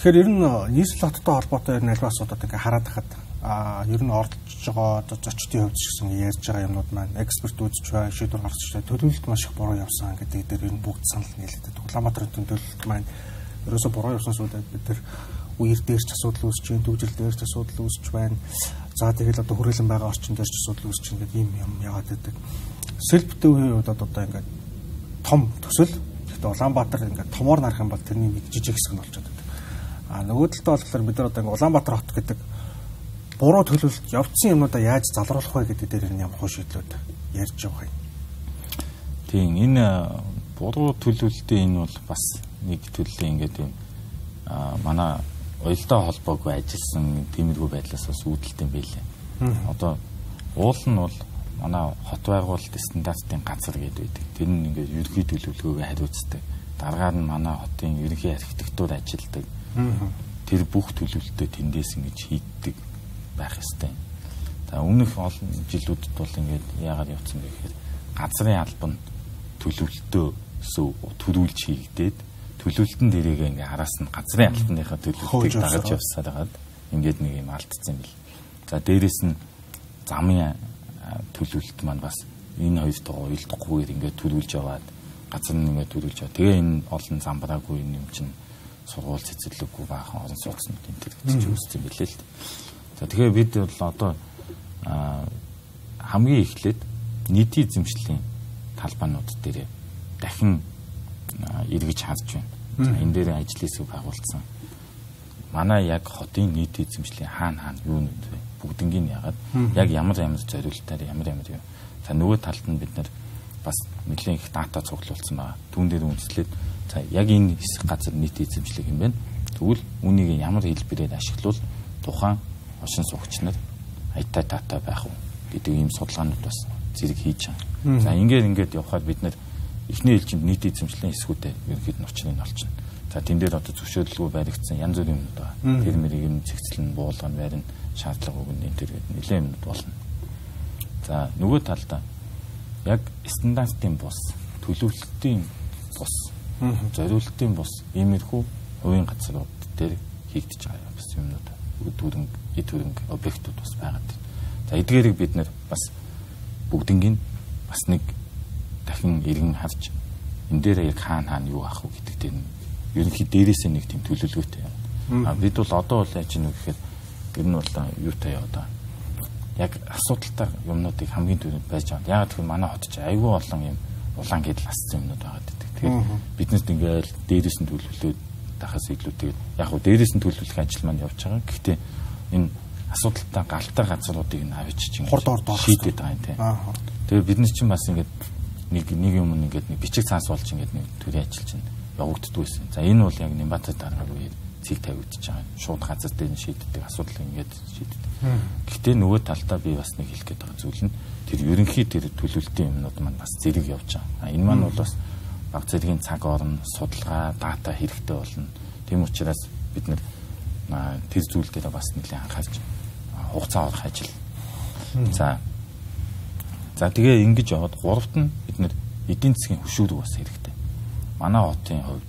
Тэгэхээр ер нь нийслэл хоттой холбоотой альва асуудууд ингээ хараад хахад ер нь орж байгаа зочдын хувьд ч гэсэн ярьж байгаа юмнууд маань эксперт үзэж бай, шийдвэр гаргаж бай, төлөвлөлт маш их буруу явсан гэдэг дээр ер нь бүгд санал нийлээд Улаанбаатарын төлөвлөлт маань ерөөсө буруу явсан сүүдэд бид нар үер дээрч асуудал үүсэж байна, төвжил дээрч асуудал үүсэж байна. За тэгэл одоо хүрээлэн байгаа орчин дээрч асуудал үүсэж байна гэдэг ийм юм яваад байдаг. Сэлбэтэй үеийн үед одоо ингээд том төсөл. Гэхдээ Улаанбаатар ингээд томоор нарах юм бол тэрний нэг жижиг хэсэг нь болчиход байдаг. Нөгөө талдаа болохоор бид нар одоо ингээд Улаанбаатар хот гэдэг буруу төлөвлөлт явцсан юмудаа яаж залруулах вэ гэдэг дээр нь ямар шийдлүүд ярьж байгаа юм. Тийм энэ буруу төлөвлөлтийн энэ бол бас нэг төлөвлийн ингээд юм манай уялдаа холбоогүй ажилласан тиймэрхүү байдлаас бас үүдэлтэй байлээ. Одоо уул нь бол манай хот байгуулалт стандартын газар гэдэг байдаг. Тэр нь ингээд ерөнхий төлөвлөгөөгөө хариуцдаг. Дараагаар нь манай хотын ерөнхий архитектур ажилдаг. Тэр бүх төлөвлөлтөө тэндээс ингэж хийдэг байх ёстой. За өмнөх олон жилүүдэд бол ингээд яагаад явцсан бэ гэхээр газрын албан төлөвлөлтөөсөө төрүүлж хийгдээд төлөвлөлтөн дээрээ ингээ араас нь газрын албаныхаа төлөвлөлтийг дагаж явсаар хагаад ингээд нэг юм алдсан юм бил. За дээрэс нь замын төлөвлөлт маань бас энэ хоёртойгоо уялдахгүйгээр ингээд төрүүлж яваад газар нь ингээд төрүүлж яваа. Тэгээ энэ олон замбраагүй юм чинь сургууль цэцэрлэггүй баахан орон сууцнууд энэ төр гэж үүссэн билээ л. За тэгэхээр бид бол одоо хамгийн эхлээд нийтийн эзэмшлийн талбаанууд дээр дахин эргэж харж байна. Энэ дээр ажил хэсэг байгуулсан. Манай яг хотын нийтийн эзэмшлийн хаана юу нүд вэ? Бүгднийг ягаад яг ямар зориулалтаар ямар юм. За нөгөө талд нь бид нар бас нэлээд их дата цуглуулсан байгаа. Түүн дээр үндэслээд за яг энэ хэсэг газар нийтийн эзэмшлэг юм байна. Тэгвэл үүнийг ямар хэлбэрээр ашиглавал тухайн оршин суугч нар аятай дата байх уу гэдэг ийм судалгаанууд бас зэрэг хийж байгаа. За ингээд явхаар бид нар эхний ээлжинд нийтийн эзэмшлийн хэсгүүдэд ерөнхийд нь очрыг олчихно. За тэн дээр одоо зөвшөөрлөгөө баригдсан янз бүрийн юмнууд байгаа. Тэр мэрийг юм цэгцлэн буулган байрны шаардлага өгнө энэ төр гэдэг нэлээд юмнууд болно. За нөгөө талдаа яг стандартын бус, төлөвлөлтийн бус, зориулалтын бус иймэрхүү хувийн газрууд дээр хийгдэж байгаа бас юмнууд эдгэрэнг объектууд бас байгаад байна. За эдгээрийг бид нар бас бүгднийг бас нэг дахин иргэн харж энэ дээр яг хаана юу авах вэ гэдэг дээр ерөнхий дээрээсээ нэг тийм төлөвлөгөөтэй байна. Бид бол одоо бол яаж юм гэхээр ер нь бол юутай одоо яг асуудалтай юмнуудыг хамгийн түрүүнд байж байгаа. Яг тэгэхээр манай хот ч айгүй олон юм улаан гэдэл асцсан юмнууд байгаа гэдэг. Тэгэхээр биднэрт ингээл дээрээс нь төлөвлөлөө дахаас илүүтэйг яг хөө дээрээс нь төлөвлөх ажил маань явж байгаа. Гэхдээ энэ асуудалтай галтай газруудыг нь авчиж шийдээд байгаа юм тийм. Тэгэхээр бид нар чинь бас ингээд нэг юм ингээд нэг бичиг цаас болж ингээд нэг төрийн ажил чинь явагддаг байсан. За энэ бол яг Нямбатар дараагаар үеэр цэг тавигдчихж байгаа. Шууд газар дээр нь шийддэг асуудал ингээд шийддэг. Гэхдээ нөгөө талдаа би бас нэг хэлэх гээд байгаа зүйл нь тэр ерөнхий тэр төлөвлөлтийн юмнууд маань бас зэрэг явж байгаа. Энэ маань бол бас баг зэргийн цаг орно, судалгаа, дата хэрэгтэй болно. Тийм учраас бид нэр тэр зүйл дээр бас нэлээд анхаарч хугацаа орох ажил. За тэгээ ингэж яваад гуравт нь бид нэр эдийн засгийн хөшүүрэг бас хэрэгтэй. Манай хотын хувьд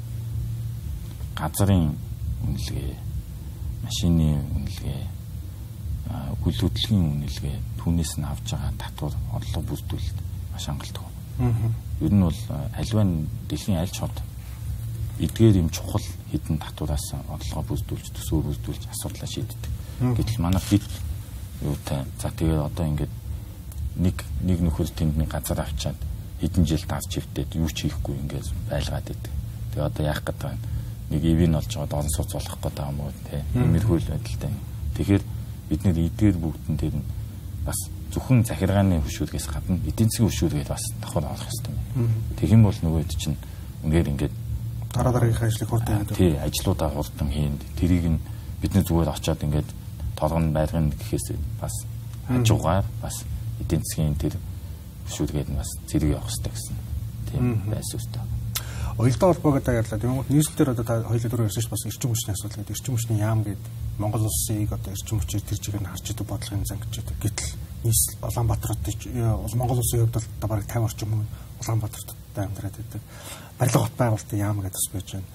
газрын үнэлгээ, машины үнэлгээ, үйл хөдлөлийн үнэлгээ түүнээс нь авж байгаа татвар орлого бүрдүүлэлт маш хангалттай. Ер нь бол аливаа дэлхийн аль ч хот эдгээр юм чухал хэдэн татвараас орлого бүрдүүлж, төсөв бүрдүүлж асуудлаа шийддэг. Гэтэл манай бид юутай за тэгээд одоо ингээд нэг нөхөр тэндний газар авчаад хэдэн жил дарж хөвтөд юу ч хийхгүй ингээд байлгаад идэг. Тэгээ одоо яах гэдэг вэ? Нэг ивэн олж байгаа орон сууц болох гэдэг юм уу те. Иймэрхүү л байдалтай. Тэгэхээр бид нэр эдгээр бүгдэн дээр нь бас зөвхөн захиргааны хөшүүргээс гадна эдийн засгийн хөшүүргээд бас давхар авах хэрэгтэй юм. Тэгэх юм бол нөгөөд чинь ингээд дараагийнхаа ажлыг хурдан хийдэг. Тий, ажлуудаа хурдан хийн. Тэрийг нь бид нэр зүгээр очиод ингээд торгон байргын гэхээс бас хажуугаар бас эдийн засгийн тэр хөшүүргээд нь бас зэрэг явах хэрэгтэй гэсэн тийм байсан үстэй. Уялдаа холбоогоо даяарлаа. Тийм үү? Нийслэлээр одоо та хоёулаа дөрөв ярьсан ш бас эрчим хүчний асуудал гэдэг. Эрчим хүчний яам гэдэг Монгол улсыг одоо эрчим хүчээр тэр чигээр нь харж идэг бодлогын зан гэж байдаг. Гэтэл нийслэл Улаанбаатарт Монгол улсын хувьд бол бараг 50 орчим хүн Улаанбаатарт амьдраад байдаг. Барилга хот байгуулалтын яам гэдэг бас байж байна.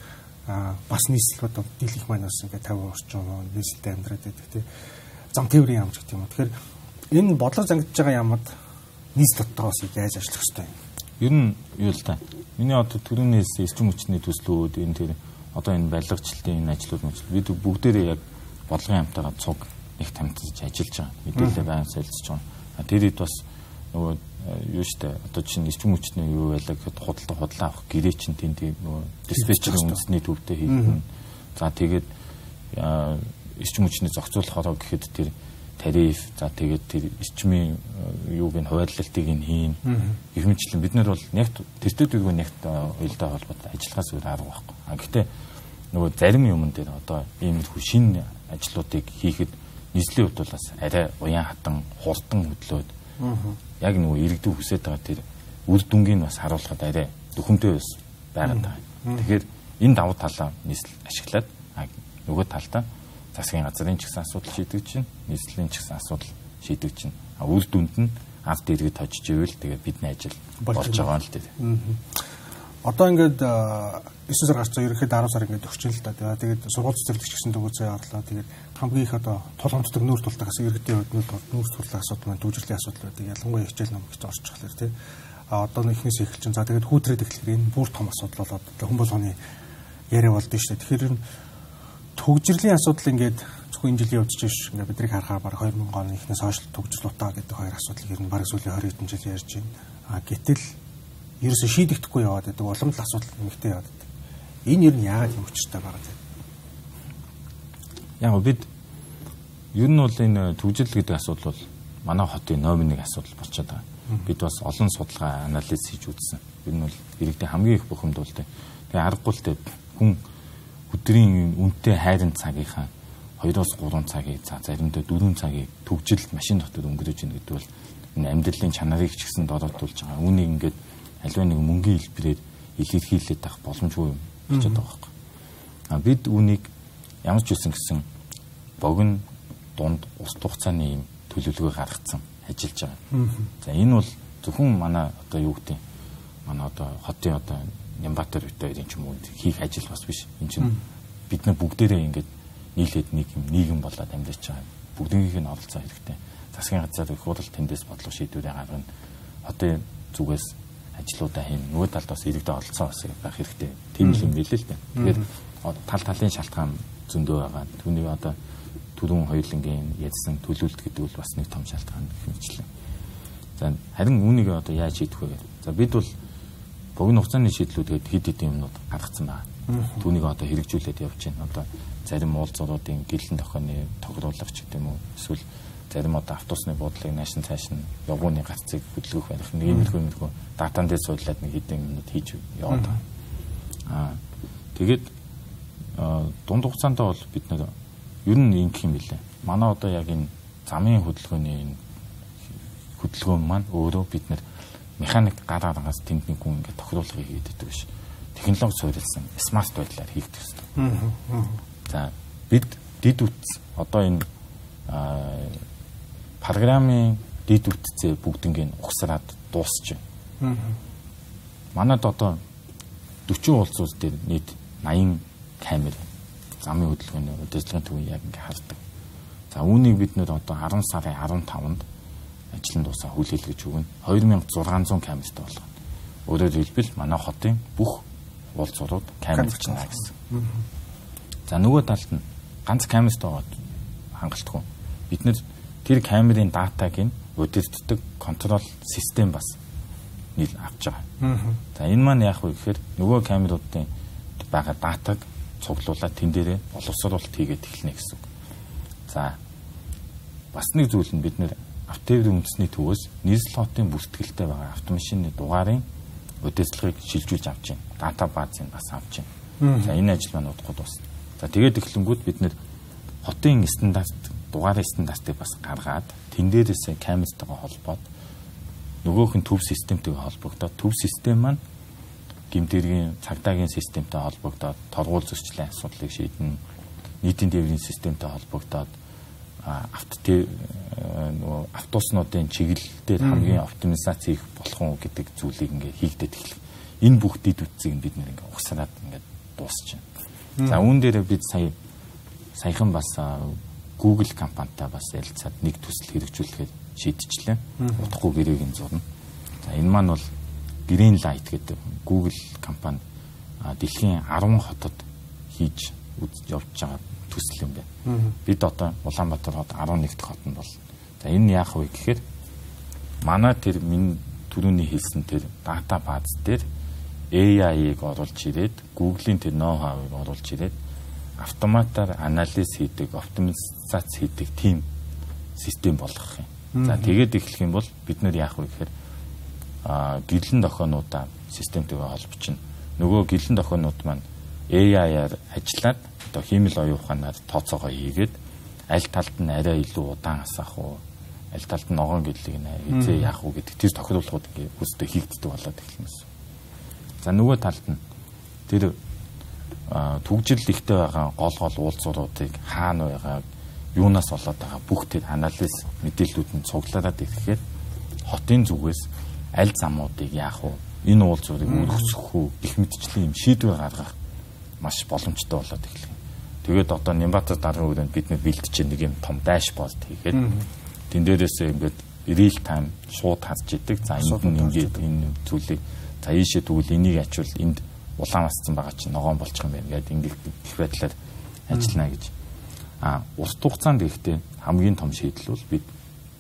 бас нийслэлүүд дийлэх маань бас ингээд 50 орчим нийслэлтэй амьдраад байдаг тий. Зам тээврийн яамч гэдэг юм. Тэгэхээр энэ бодлого зангидж байгаа яамд нийслэл дотроос яаж ажиллах ёстой юм? Ер нь юу л та. Миний одоо төрөөнөөс эрчим хүчний төслүүд энэ тэр одоо энэ барилгачлалтын энэ ажлууд бид бүгдээрээ яг бодлогын хамтаараа цуг их тамтаж ажиллаж байгаа. Мэдээлэл байнг солилцож байгаа. Тэр хэд бас нөгөө юу штэ одоо чинь эрчим хүчний юу байлаа гэхэд худалдаа авах гэрээ чинь тэнд нөгөө диспетчерийн үндэсний төвдөө хийх. За тэгээд эрчим хүчний зохицуулахаараа гэхэд тэр тариф за тэгээд тэр эрчмийн юуг нь хуваарлалтыг нь хийн. Гэх мэтлэн бид нар бол нягт тэртээдгүй нягт уялдаа холбоотой ажиллахаас өөр арга байхгүй. Гэхдээ нөгөө зарим юмн дээр одоо иймэрхүү шинэ ажлуудыг хийхэд нийслэлийн хувьд бол бас арай уян хатан хурдан хөдлөөд яг нөгөө иргэдүү хүсэж байгаа тэр үр дүнгийг бас харуулхад арай дөхөмтэй бас байгаад байгаа. Тэгэхээр энэ давуу талаа нийслэл ашиглаад нөгөө талдаа засгийн газрын ч гэсэн асуудал шийдэж чинь, нийслэлийн ч гэсэн асуудал шийдэж чинь. Үр дүнд нь ард иргэд хожиж ивэл тэгээ бидний ажил болж байгаа юм л дээ. Одоо ингээд 9 сар гарцаа ерөнхийдөө 10 сар ингээд өгч л та. Тэгээд сургууль цэцэрлэгч гэсэн төгөөцөө орлоо. Тэгээд хамгийн их одоо тулгамддаг нүүр тултахаас иргэдийн хувьд нүүр тултах асуудал маань дүүжирлийн асуудал байдаг. Ялангуяа хичээл ном гэж орж болохоор тий. Одоо нэгнээс эхэлж чинь. За тэгээд хүүтрээд эхлэхээр энэ бүр том асуудал болоод хүн болгоны яриа болдсон шүү дээ. Тэгэхээр төгжирлийн асуудал ингээд зөвхөн энэ жилийн явж биш. Ингээд бидний харахаар баг 2000 оны эхнээс хойш төгжил утаа гэдэг хоёр асуудлыг ер нь баг сүүлийн 20 хэдэн жил ярьж байна. Гэтэл ерөөсөө шийдэгдэхгүй яваад байдаг улам л асуудал нэмэгдээ яваад байдаг. Энэ ер нь яагаад юм учиртай байгаа вэ? Яг бид ер нь бол энэ төгжил гэдэг асуудал бол манай хотын номер 1 асуудал болчиход байгаа. Бид бас олон судалгаа анализ хийж үзсэн. Ер нь бол иргэдийн хамгийн их бухимдуулдаг. Тэгээ аргагүй л дээ хүн өдрийн үнэтэй хайрын цагийнхаа 2-3 цагийг заримдаа 4 цагийг төгжилд машин дотор өнгөрөөж ийн гэдэг бол энэ амьдралын чанарыг ч гэсэн доротуулж байгаа. Үүнийг ингээд аливаа нэг мөнгөний хэлбэрээр илэрхийлээд авах боломжгүй юм болчиход байгаа байхгүй. Бид үүнийг ямар ч үсэн гэсэн богино дунд ус хугацааны юм төлөвлөгөө гаргацсан ажиллаж байгаа. За энэ бол зөвхөн манай одоо юу гэдэг манай одоо хотын одоо Нямбатар үеийн ч юм уу хийх ажил бас биш. Энд чинь бид нар бүгдээрээ ингээд нийлээд нийгэм болоод амьдарч байгаа. Бүгднийг нь оролцоо хэрэгтэй. Засгийн газар их хурал тэндээс бодлого шийдвэрээ гаргана. Хотын зүгээс ажлуудаа хийн. Нөгөө талд бас иргэдэд оролцоо бас байх хэрэгтэй. Тийм л юм билээ л дээ. Тэгэхээр талын шалтгаан зөндөө байгаа. Түүнийг одоо түрүүн хоёулангийн ярьсан төлөвлөлт гэдэг бол бас нэг том шалтгаан хэмжлээ. За харин үүнийг одоо яаж шийдэх вэ? За бид бол богино хугацааны шийдлүүд хэд хэдэн юмнууд гаргацсан байна. Түүнийг одоо хэрэгжүүлээд явж байна. Одоо зарим уулзруудын гэлэн тохионы тогруулагч гэдэг юм уу? Эсвэл зарим одоо автобусны буудлыг наашин цааш нь явгууны гарцыг хөдөлгөх байх нэг иймэрхүү датан дээр суулгаад нэг хэдэн юмнууд хийж яваад байгаа. Тэгээд дунд хугацаанд бол бид нэг ер нь ингэх юм билээ. Манай одоо яг энэ замын хөдөлгөөний хөдөлгөөн маань өөрөө бид нэр механик гараагаас тэнд нэг хүн ингээд тохируулгыг хийгээд байдаг биш. Технологи суурилсан смарт байдлаар хийгдэх хэрэгтэй. За бид дид үтс одоо энэ программын дид үтцээ бүгднийг ухсараад дуусч байна. Манайд одоо 40 уулзууд дээр нийт 80 камер замын хөдөлгөөний удирдлагын төвийн яг ингээд хардаг. За үүнийг бид нэр одоо 10 сарын 15-нд ажлын дуусаа хүлээлгэж өгнө. 2600 камертай болгоно. Өөрөөр хэлбэл манай хотын бүх уулзрууд камерчна гэсэн. За нөгөө талд нь ганц камертай байгаа хангалтгүй. Бид нэр тэр камерын датаг нь удирддаг контрол систем бас нийл авч байгаа. За энэ маань яах вэ гэхээр нөгөө камеруудын байгаа датаг цуглуулад тэн дээрээ боловсруулалт хийгээд эхэлнэ гэсэн үг. За бас нэг зүйл нь бид нэр автотехникийн үндэсний төвөөс нийслэл хотын бүртгэлтэй байгаа автомашины дугаарын удирдлагыг шилжүүлж авч байна. Дата баазыг бас авч байна. За энэ ажил маань удахгүй дуусна. За тэгээд эхлэнгүүт бид нэр хотын стандарт дугаарын стандартыг бас гаргаад тэн дээрээс камертайгаа холбоод нөгөөх нь төв системтэйгээ холбогдоод төв систем маань гэмтэргийн цагдаагийн системтэй холбогдоод торгуул зөрчлийн асуудлыг шийднэ. Нийтийн тээврийн системтэй холбогдоод автобуснуудын чиглэлээр хамгийн оптимизац хийх болох уу гэдэг зүйлийг ингээ хийгдээд эхлэх. Энэ бүх дид үтцийг бид нэр ингээ ухсараад ингээ дуусч байна. За үүн дээр бид саяхан бас Google компанитай бас ярилцаад нэг төсөл хэрэгжүүлэхэд шийдчихлээ. Утгагүй гэрээг нь зурна. За энэ маань бол Green Light гэдэг Google компани дэлхийн 10 хотод хийж явж байгаа төсөл юм байна. Бид одоо Улаанбаатар хот 11 дахь хотод бол. За энэ яах вэ гэхээр манай тэр миний түрүүний хэлсэн тэр дата бааз дээр AI-ыг оруулж ирээд Google-ийн тэр ноу-хавыг оруулж ирээд автоматар анализ хийдэг, оптимизац хийдэг тийм систем болгох юм. За тэгээд эхлэх юм бол бид нэр яах вэ гэхээр гэрлэн дохионуудаа системтэйгээ холбочихно. Нөгөө гэрлэн дохионууд маань AI-аар ажиллаад одоо хиймэл оюун ухаанаар тооцоогоо хийгээд аль талд нь арай илүү удаан асаах уу, аль талд нь ногоон гэрлийг хизээ яах уу гэдэг тэр тохиолдлууд ингээ хүсдэ хийгддэг болоод эхэлнэ. За нөгөө талд нь тэр түгжил ихтэй байгаа гол уулзууруудыг хаана байгааг юунаас болоод байгаа бүх тэр анализ мэдээллүүд нь цуглараад ирэхэд хотын зүгээс аль замуудыг яах вэ? Энэ уулзуурыг өргөсгөх үү? Их мэдчлэн юм шийдвэр гаргах маш боломжтой болоод эхэлнэ. Тэгээд одоо Нямбатар даргын хүрээнд бид бэлдэж нэг юм том дашборд хийгээд тэн дээрээс ингээд real time шууд харж идэг. За энд нь ингээд энэ зүйлийг за ийшээ тэгвэл энийг ачвал энд улаан масцсан байгаа чинь ногоон болчих юм байна гэдэг ингээд их байдлаар ажиллана гэж. Урт хугацаанд ихтэй хамгийн том шийдэл бол бид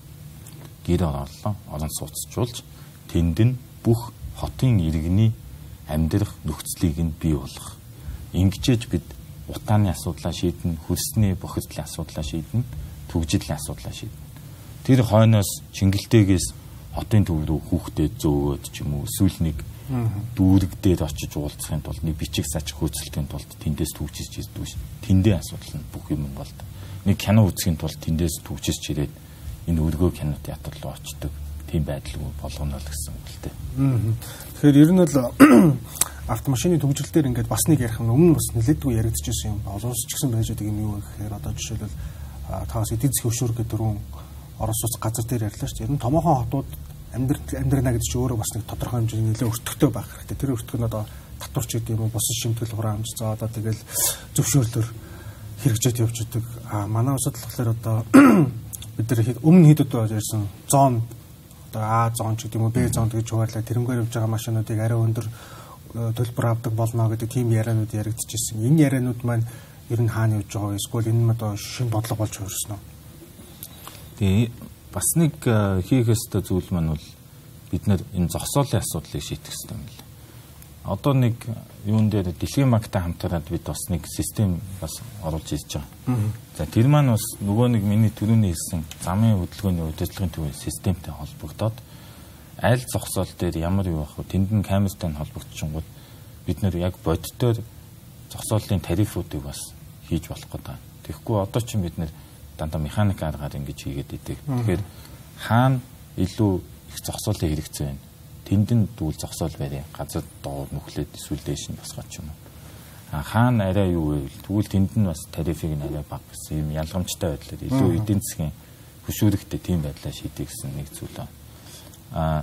гэр ороолоо орон сууцжуулж тэнд нь бүх хотын иргэний амьдрах нөхцөлийг нь бий болгох. Ингэжээж бид утааны асуудлаа шийднэ, хөрсний бохирдлын асуудлаа шийднэ, түгжидлийн асуудлаа шийднэ. Тэр хойноос Чингэлтээгээс хотын төв рүү хүүхдэд зөөгөөд ч юм уу эсвэл нэг дүүрэг дээр очиж уулзахын тулд нэг бичиг сач хөөцөлтийн тулд тэндээс түгжиж ирдэг ш. Тэндээ асуудал нь бүх юм болд. Нэг кино үзэхийн тулд тэндээс түгжиж ирээд энэ өргөө кино театр руу очдог. Тийм байдал болгоно л гэсэн үг л дээ. Тэгэхээр ер нь л автомашины түгжил дээр ингээд бас нэг ярих юм өмнө бас нэлээдгүй яригдчихсэн юм. Олон улс ч гэсэн байж байгаа юм юу гэхээр одоо жишээлбэл таас эдийн засгийн хөшүүрэг гэдэг дөрвөн Орос улс газар дээр ярьлаа шүү дээ. Ер нь томоохон хотууд амьдрана гэдэг чинь өөрөө бас нэг тодорхой хэмжээний нэлээд өртөгтэй байх хэрэгтэй. Тэр өртөг нь одоо татварч гэдэг юм уу, бус шимтгэл хураамж за одоо тэгэл зөвшөөрлөөр хэрэгжээд явж идэг. Манай улсад болохоор одоо бид нар өмнө хэд удаа ярьсан зон одоо А зон ч гэдэг юм уу, Б зон гэж хуваарлаа тэрнгээр явж байгаа машинуудыг арай өндөр төлбөр авдаг болно гэдэг тийм яриануд яригдчихсэн. Энэ яриануд маань ер нь хаана явж байгаа вэ? Эсвэл энэ нь одоо шинэ бодлого болж хувирсан уу? Тэгээ бас нэг хийх ёстой зүйл маань бол бид нэр энэ зогсоолын асуудлыг шийдэх ёстой юм л. Одоо нэг юун дээр дэлхийн банктай хамтараад бид бас нэг систем бас оруулж ирж байгаа. За тэр маань бас нөгөө нэг миний түрүүний хэлсэн замын хөдөлгөөний удирдлагын төвийн системтэй холбогдоод аль зогсоол дээр ямар юу байх вэ? Тэнд нь камертай холбогдчихгод бид нэр яг бодитоор зогсоолын тарифуудыг бас хийж болох гэдэг. Тэгэхгүй одоо ч бид нэр дандаа механик аргаар ингэж хийгээд идэг. Тэгэхээр хаана илүү их зогсоолын хэрэгцээ байна? Тэнд нь дүүл зогсоол барь. Газар доор нүхлээд эсвэл дээш нь босгоч юм уу. Хаана арай юу вэ? Тэгвэл тэнд нь бас тарифыг нь арай бага гэсэн юм ялгамжтай байдлаар илүү эдийн засгийн хөшүүрэгтэй тийм байдлаа шийдэх гэсэн нэг зүйл байна.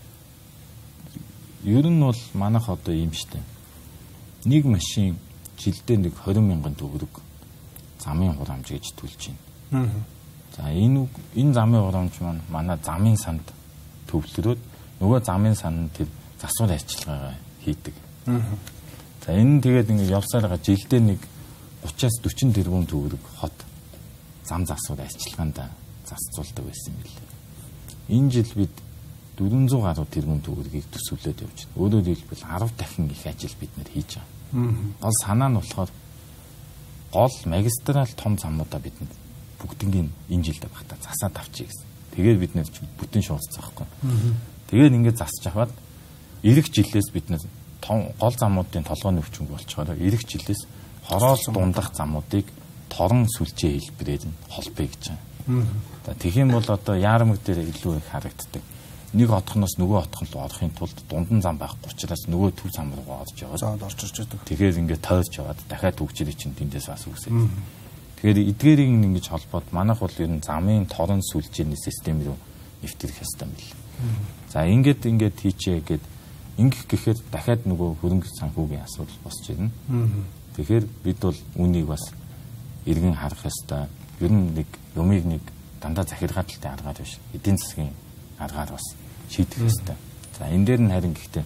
Ер нь бол манайх одоо юм штэ. Нэг машин жилдээ нэг 20 мянган төгрөг замын хураамж гэж төлж байна. За энэ замын хураамж маань манай замын санд төвлөрөөд нөгөө замын санд тэр засвар ажиллагаа хийдэг. За энэ тэгээд ингээд явсаар байгаа жилдээ нэг 30-аас 40 тэрбум төгрөг хот зам засвар ажиллагаанд зарцуулдаг байсан юм билээ. Энэ жил бид 400 гаруй тэрбум төгрөгийг төсөвлөд явж байна. Өөрөөр хэлбэл 10 дахин их ажил бид нэр хийж байгаа. Гол санаа нь болохоор гол магистрал том замуудаа бид бүгднийг энэ жилдээ багтаа засаад авчий гэсэн. Тэгээд бид нэр бүтэн шуурцсан байхгүй. Тэгээд ингээд засч аваад эх жилээс бид нэр гол замуудын толгойн өвчмөг болчихоор эх жилээс хороол дундах замуудыг торон сүлжээ хэлбэрээр нь холбоё гэж байна. За тэгэх юм бол одоо яармаг дээр илүү их харагддаг. Нэг отхоноос нөгөө отхон руу орохын тулд дундан зам байхгүй учраас нөгөө төв зам руу орж яваад заад орчирч байдаг. Тэгэхээр ингээд тойрч яваад дахиад төгжрий чинь тэндээс бас үсээд. Тэгэхээр эдгээрийг ингэж холбоод манайх бол ер нь замын торон сүлжээний систем рүү нэвтрэх ёстой юм бэл. За ингээд хийчээ гэд ингэх гэхээр дахиад нөгөө хөрөнгө санхүүгийн асуудал босч ирнэ. Тэгэхээр бид бол үүнийг бас эргэн харах ёстой. Ер нь нэг юмыг нэг дандаа захиргааталтай аргаар биш. Эдийн засгийн аргаар бас шийдэх ёстой. За энэ дээр нь харин гэхдээ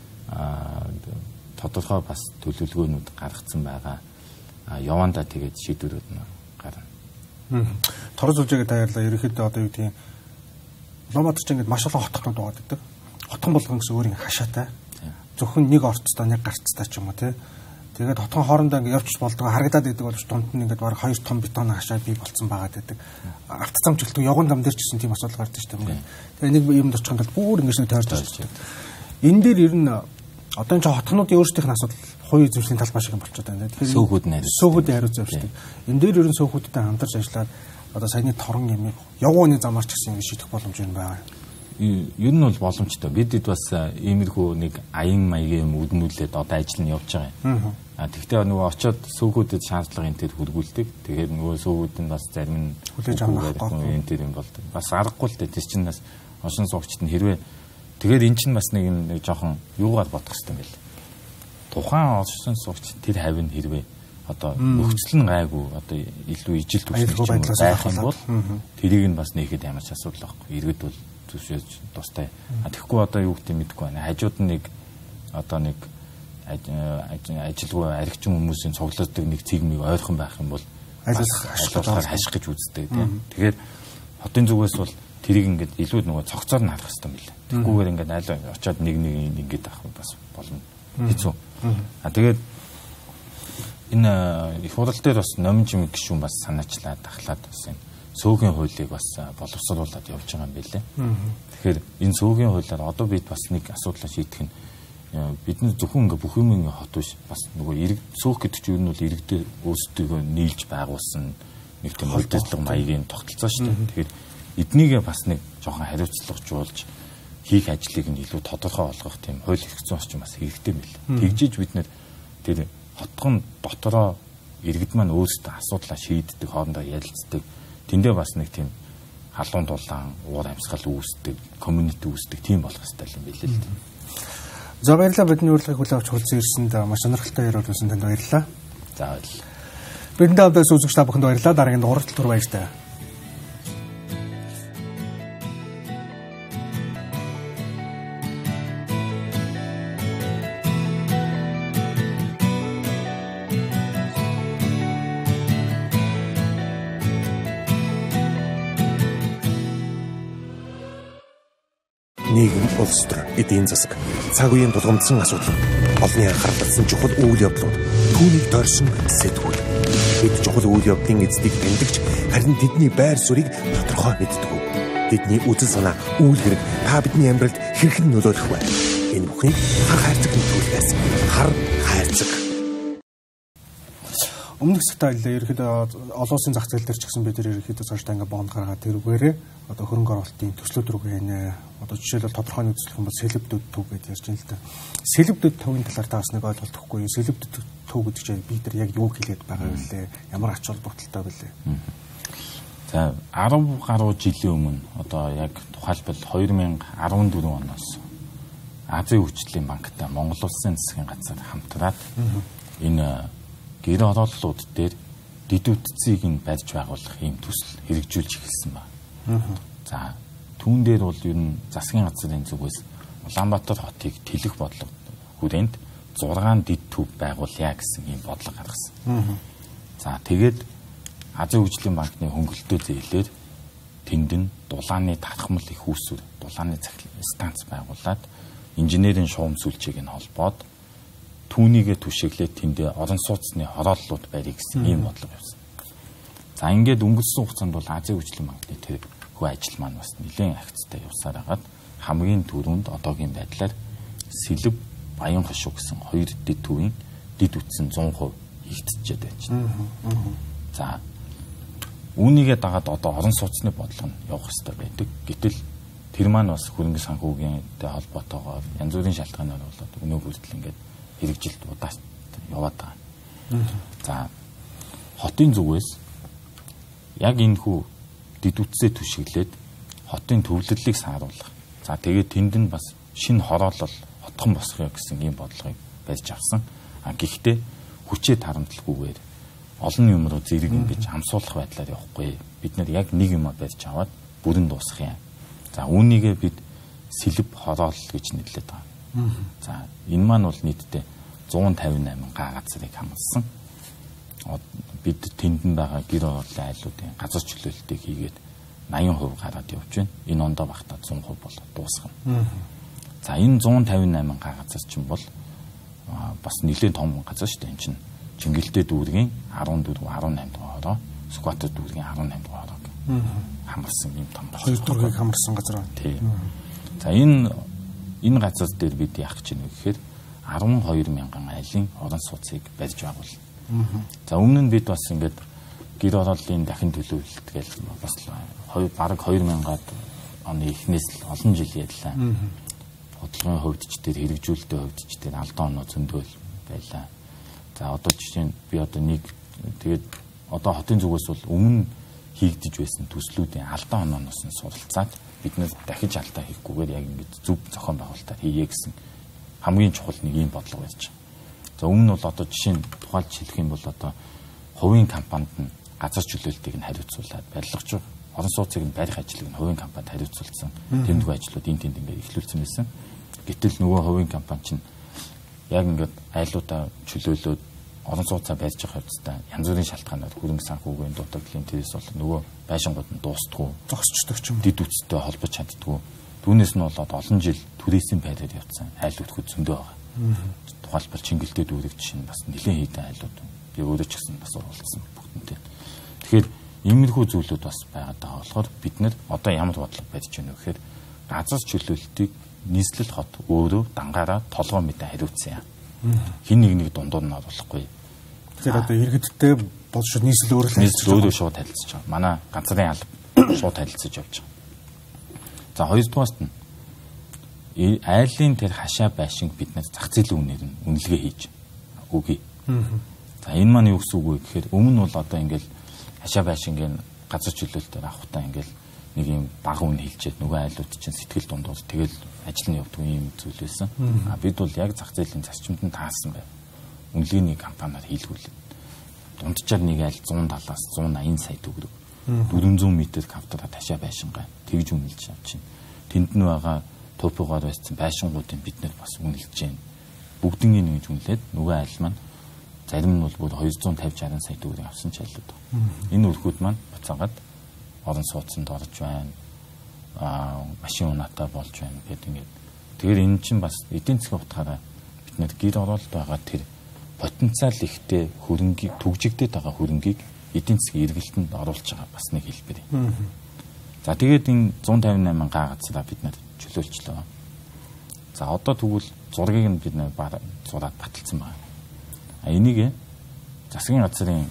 тодорхой бас төлөвлөгөөнүүд гаргацсан байгаа. Явандаа тэгээд шийдвэрүүд нь гарна. Торос үлжээгээ таярлаа. Ерөнхийдөө одоо юу гэдгийг Улаанбаатарч ингээд маш олон хотхнууд байгаа гэдэг. Хотхон болгон гэсэн өөрийн хашаатай. Зөвхөн нэг орцтой, нэг гарцтай ч юм уу тий. Тэгээд хотхон хоорондоо ингээд явж болдог харагдаад байдаг боловч дунд нь ингээд бараг 2 том бетон хашаа бий болсон байгаа гэдэг. Авто зам жилтгүй явган дам дээр ч гэсэн тийм асуудал гардаг шүү дээ. Тэгээд нэг юмд очих юм бол бүр ингээд нэг тойрч байна. Энэ дээр ер нь одоо энэ хотхнуудын өөрсдийнх нь асуудал хувийн эзэмшлийн талбай шиг болчиход байна. Тэгэхээр сөөхүүдийн хариуцсан шүү дээ. Энэ дээр ер нь сөөхүүдтэй хамтарч ажиллаад одоо саяны торон ямиг явгооны замаар ч гэсэн ингэ шийдэх боломж юм байна. Ер нь бол боломжтой. Бидэд бас иймэрхүү нэг аян маягийн юм үднүүлээд одоо ажил нь явж байгаа юм. Тэгвэл нөгөө очиод сөөхүүдэд шаардлага энэ төр хүргүүлдэг. Тэгээд нөгөө сөөхүүд нь бас зарим нь хүлээж авах энэ төр юм болдог. Бас аргагүй л дээ. Тэр чинь бас ошин суугчд нь хэрвээ тэгээд эн чинь бас нэг жоохон юугаар бодох хэрэгтэй юм бэл. Тухайн ошин суугч тэр хавь нь хэрвээ одоо нөхцөл нь гайгүй одоо илүү ижил төвшөлт байх юм бол тэрийг нь бас нээхэд ямар ч асуудал байхгүй. Иргэд бол зөвшөөрж тустай. Тэгэхгүй одоо юу гэдэг мэдэхгүй байна. Хажууд нь нэг одоо нэг ажилгүй аригчин хүмүүсийн цуглааддаг нэг цэгмийг ойрхон байх юм бол ажлаар хаших гэж үздэг тийм. Тэгэхээр хотын зүгээс бол тэрийг ингээд илүү нөгөө цогцоор нь харах хэрэгтэй юм билээ. Тэгхгүйгээр ингээд айл очиод нэг ингээд авах бас болно. Хэцүү. Тэгээд энэ их хурал дээр бас номын чимэг гишүүн бас санаачлаад ахлаад бас энэ сөөгийн хуулийг бас боловсруулад явж байгаа юм билээ. Тэгэхээр энэ сөөгийн хуулиар одоо бид бас нэг асуудлаа шийдэх нь бидний зөвхөн ингээ бүх юм ингээ хот биш бас нөгөө эрэг сөөх гэдэг чинь юу нь бол иргэдээ өөрсдөө нийлж байгуулсан нэг тийм холдогдлого маягийн тогтолцоо шүү дээ. Тэгэхээр эднийгээ бас нэг жоохон хариуцлагажуулж хийх ажлыг нь илүү тодорхой болгох тийм хууль эрх зүйн орчин бас хэрэгтэй юм билээ. Тэгжиж бид нэр тэр хотгон дотороо иргэд маань өөрсдөө асуудлаа шийддэг, хоорондоо ярилцдаг. Тэндээ бас нэг тийм халуун дулаан, уур амьсгал үүсдэг, комьюнити үүсдэг тийм болох хэрэгтэй юм билээ л дээ. За баярлалаа бидний урилгыг хүлээн авч хөлцөн ирсэнд маш сонирхолтой яриа болсон танд баярлалаа. За баярлалаа. Бидний давдаас үзэгч та бүхэнд баярлалаа. Дараагийн дугаарт түр баяртай. Нийгэм, улс төр, эдийн засаг, цаг үеийн тулгамдсан асуудал, олонний анхаарал татсан чухал үйл явдлууд, түүнийг дорсон сэтгүүл. Бид чухал үйл явдлын эздийг тэмдэгч, харин тэдний байр суурийг тодорхой мэддэг. Тэдний үзэл санаа, үйл хэрэг та бидний амьдралд хэрхэн нөлөөлөх вэ? Энэ бүхнийг хар хайрцаг нөлөөлөхөөс хар хайрцаг. Өмнөх хэсэгт айлаа ерөөхдөө олон улсын зах зээл дээр ч гэсэн бид ерөөхдөө цаашдаа ингээ бонд гаргаад тэрүүгээрээ одоо хөрөнгө оруулалтын төслүүд рүү гэнэ. Одоо жишээлбэл тодорхой нөхцөлөх юм бол сэлбэдүүд төв гэж ярьж байна л да. Сэлбэдүүд төвийн талаар та бас нэг ойлголт өгөхгүй юу? Сэлбэдүүд төв гэдэг чинь бид нар яг юу хэлээд байгаа вэ лээ? Ямар ач холбогдолтой вэ лээ? За 10 гаруй жилийн өмнө одоо яг тухайлбал 2014 оноос Азийн хөгжлийн банктай Монгол Улсын засгийн газар хамтраад энэ гэр ороллууд дээр дэд үтцийг нь барьж байгуулах юм төсөл хэрэгжүүлж эхэлсэн байна. За түүн дээр бол ер нь засгийн газрын зүгээс Улаанбаатар хотыг тэлэх бодлого хүрээнд 6 дэд төв байгуулъя гэсэн юм бодлого гаргасан. За тэгээд Азийн хөгжлийн банкны хөнгөлөлтөө зээлээр тэнд нь дулааны тархмал их үүсвэр, дулааны станц байгуулад инженерийн шугам сүлжээг нь холбоод түүнийгээ түшиглээд тэндээ орон сууцны хорооллууд барья гэсэн ийм бодлого явсан. За ингээд өнгөрсөн хугацаанд бол Азийн хөгжлийн банкны тэр хөө ажил маань бас нэлээд агцтай явсаар хагаад хамгийн түрүүнд одоогийн байдлаар Сэлб, Баян хошуу гэсэн хоёр дэд төвийн дэд үтсэн 100% хийгдчихэд байж байна. За үүнийгээ дагаад одоо орон сууцны бодлого нь явах хэрэгтэй байдаг. Гэтэл тэр маань бас хөрөнгө санхүүгийнтэй холбоотойгоор янз бүрийн шалтгаанаар болоод өнөө хүртэл ингээд хэрэгжилт удаас яваад байгаа. За хотын зүгээс яг энэ хүү дэд үтсээ түшиглээд хотын төвлөрлийг сааруулах. За тэгээд тэнд нь бас шинэ хороолол хотхон босгоё гэсэн ийм бодлогыг барьж авсан. Гэхдээ хүчээ тарамтлахгүйгээр олон юм руу зэрэг ингэж хамсуулах байдлаар явахгүй. Бид нар яг нэг юм барьж аваад бүрэн дуусгах юм. За үүнийгээ бид сэлб хороол гэж нэрлэдэг байгаа. За энэ маань бол нийтдээ 158 га газрыг хамарсан. Бид тэндэн байгаа гэр ороолын айлуудын газар чөлөөлтийг хийгээд 80% гараад явж байна. Энэ ондоо багтаа 100% бол дуусгана. За энэ 158 га газар чинь бол бас нэлээд том газар шүү дээ. Энэ чинь Чингэлтэй дүүргийн 14, 18 дугаар хороо, Сүхбаатар дүүргийн 18 дугаар хороо хамарсан юм том баг. Хоёр дүүргийг хамарсан газар байна. Тийм. За энэ газар дээр бид яах гэж байна вэ гэхээр 12 мянган айлын орон сууцыг барьж байгуул. За өмнө нь бид бас ингээд гэр орооллын дахин төлөвлөлт гэж бас бараг 2000-аад оны эхнээс л олон жил ярьлаа. Бодлогын хувьд ч тэр хэрэгжүүлэлтийн хувьд ч тэр алдаа оноо зөндөөл байлаа. За одоо жишээ нь би одоо тэгээд одоо хотын зүгээс бол өмнө хийгдэж байсан төслүүдийн алдаа онооноос нь суралцаад бид нэр дахиж алдаа хийхгүйгээр яг ингэж зөв зохион байгуулалтаар хийе гэсэн хамгийн чухал нэг юм бодлого байж байгаа. За өмнө нь бол одоо жишээ нь тухайлж хэлэх юм бол одоо хувийн компанид нь газар чөлөөлтийг нь хариуцуулаад барилгач орон сууцыг нь барих ажлыг нь хувийн компанид хариуцуулсан тэмдэг ажлууд энд ингээд эхлүүлсэн байсан. Гэтэл нөгөө хувийн компани чинь яг ингээд айлуудаа чөлөөлөөд орон сууцаа барьж явах хэвчээ янз бүрийн шалтгаанаар хөрөнгө санхүүгийн дутагдлын тэрээс бол нөгөө байшингууд нь дуустдаггүй, зогсчдөг ч юм. Дид үсттэй холбож чаддаггүй. Түүнээс нь болоод олон жил түрээсийн байраар явцсан айл өтгөд зөндөө байгаа. Тухайлбал Чингэлтэй дүүрэг жишээ нь бас нэлээд хийдэн айлууд. Би өөрөө ч гэсэн бас уулзсан бүгднтэй. Тэгэхээр иймэрхүү зүйлүүд бас байгаад байгаа болохоор бид нэр одоо ямар бодлого барьж байна вэ гэхээр газар чөлөөлтийг нийслэл хот өөрөө дангаараа толгой мэдээ хариуцсан юм. Хин нэг дундуур нь оруулахгүй. Тэгэхээр одоо иргэдтэй болж нийслэл өөрөө шууд харилцаж байгаа. Манай ганцхан алба шууд харилцаж явж байгаа. За хоёрдугаарт нь айлын тэр хашаа байшинг бид нар зах зээлийн үнээр нь үнэлгээ хийж үгүй. За энэ маань юу гэсэн үг вэ гэхээр өмнө нь бол одоо ингээл хашаа байшингийн газар чөлөөлтөөр авахтаа ингээл нэг юм бага үн хэлчихэд нөгөө айлууд чинь сэтгэл дундуур тэгэл ажил нь явдаг юм зүйл байсан. Бид бол яг зах зээлийн зарчимд нь таасан байв. Үнэлгээний компаниар хийлгүүлээ. Дунджаар нэг айл 170-аас 180 сая төгрөг. 400 м квадрат хашаа байшингаа тэгж үнэлж авчихна. Тэнд нь байгаа топогоор байсан байшингуудын бид нэр бас үнэлж байна. Бүгднийг нэгж үнэлээд нөгөө айл маань зарим нь бол бүр 250-60 сая төгрөг авсан ч айлууд. Энэ өрхүүд маань буцаагаад орон сууцнд орж байна. Машин унаатай болж байна гэдэг ингээд. Тэгэхээр энэ чинь бас эдийн засгийн утгаараа бид нэр гэр оролт байгаа тэр потенциал ихтэй хөрөнгийг түгжигдээд байгаа хөрөнгийг эдийн засгийн эргэлтэнд оруулж байгаа бас нэг хэлбэр юм. За тэгээд энэ 158 га газраа бид нэр чөлөөлчлөө. За одоо тэгвэл зургийг нь бид нэр зураад баталсан байна. Энийг засгийн газрын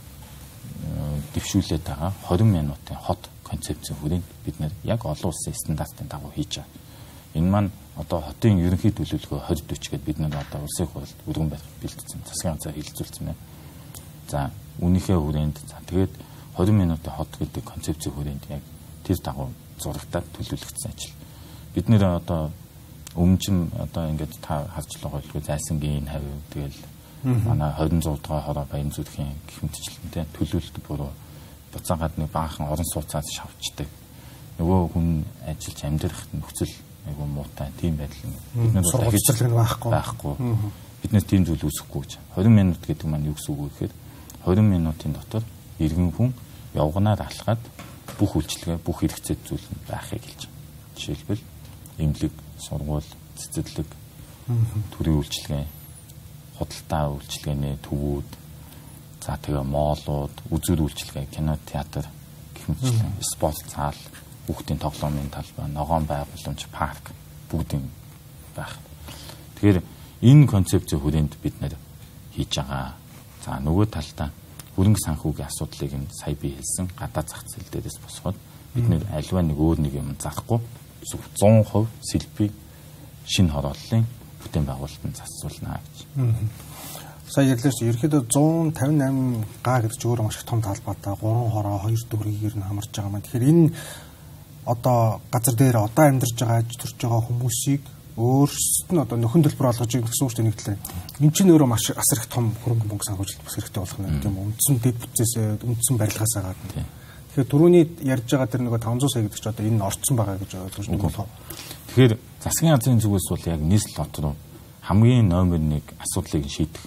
дэвшүүлээд байгаа 20 минутын хот концепцийн хүрээнд бид нэр яг олон улсын стандартын дагуу хийж байгаа. Энэ маань одоо хотын ерөнхий төлөвлөгөө 2040 гэдээ бид нэр одоо улсын хурлд өргөн барих бэлдсэн. Засгийн газар хилцүүлсэн байна. За үүнийхээ хүрээнд за тэгээд 20 минутын хот гэдэг концепцийн хүрээнд яг тэр дагуу зурагтаад төлөвлөгдсөн ажил. Бид нэр одоо өмнө одоо ингээд та харж байгаа байлгүй Зайсангийн хавь тэгэл манай 26 дугаар хороо Баян зүрхийн гэх мэтчлэнтэй төлөвлөлт буруу буцаагаад нэг баахан орон сууцаас шавчдаг. Нөгөө хүн ажиллаж амьдрах нөхцөл айгүй муутай тийм байдал бид нар байхгүй. Бид нар тийм зүйл үүсэхгүй гэж. 20 минут гэдэг маань юу гэсэн үг вэ гэхээр 20 минутын дотор иргэн хүн явганаар алхаад бүх үйлчилгээ, бүх хэрэгцээ зүйл нь байхыг хэлж байна. Жишээлбэл эмнэлэг, сургууль, цэцэрлэг, төрийн үйлчилгээ, худалдаа үйлчилгээний төвүүд, за тэгээ моолууд, үзүр үйлчилгээ, кино, театр гэх мэтлэн спорт зал, хүүхдийн тоглоомын талбай, ногоон байгууламж, парк бүгдийн байх. Тэгэхээр энэ концепцийн хүрээнд бид нэр хийж байгаа. За нөгөө талдаа хөрөнгө санхүүгийн асуудлыг нь сая би хэлсэн гадаад зах зээл дээрээс босгоод бид нэр альва нэг өөр нэг юм зарахгүй 100% сэлбэг шинэ хорооллын бүтээн байгуулалтанд засуулна гэж. Сая ярьлаа чи ерөөдөө 158 га гэдэг чинь өөрөө маш их том талбайтай 3 хороо 2 дүүргээр нь хамарч байгаа маань. Тэгэхээр энэ одоо газар дээр одоо амьдарч байгаа аж төрж байгаа хүмүүсийг өөрсдөд нь одоо нөхөн төлбөр олгож байгаа гэсэн үг шүү дээ нэг талаар. Энд чинь өөрөө маш асар их том хөрөнгө мөнгө санхүүжилт бас хэрэгтэй болох нь тийм үү. Үндсэн дэд бүтцээс үндсэн барилгаас гадна. Тэгэхээр түрүүний ярьж байгаа тэр нэг 500 сая гэдэг чинь одоо энэ орцсон байгаа гэж ойлгож байна болов. Тэгэхээр засгийн газрын зүгээс бол яг нийслэл хот руу хамгийн номер 1 асуудлыг шийдэх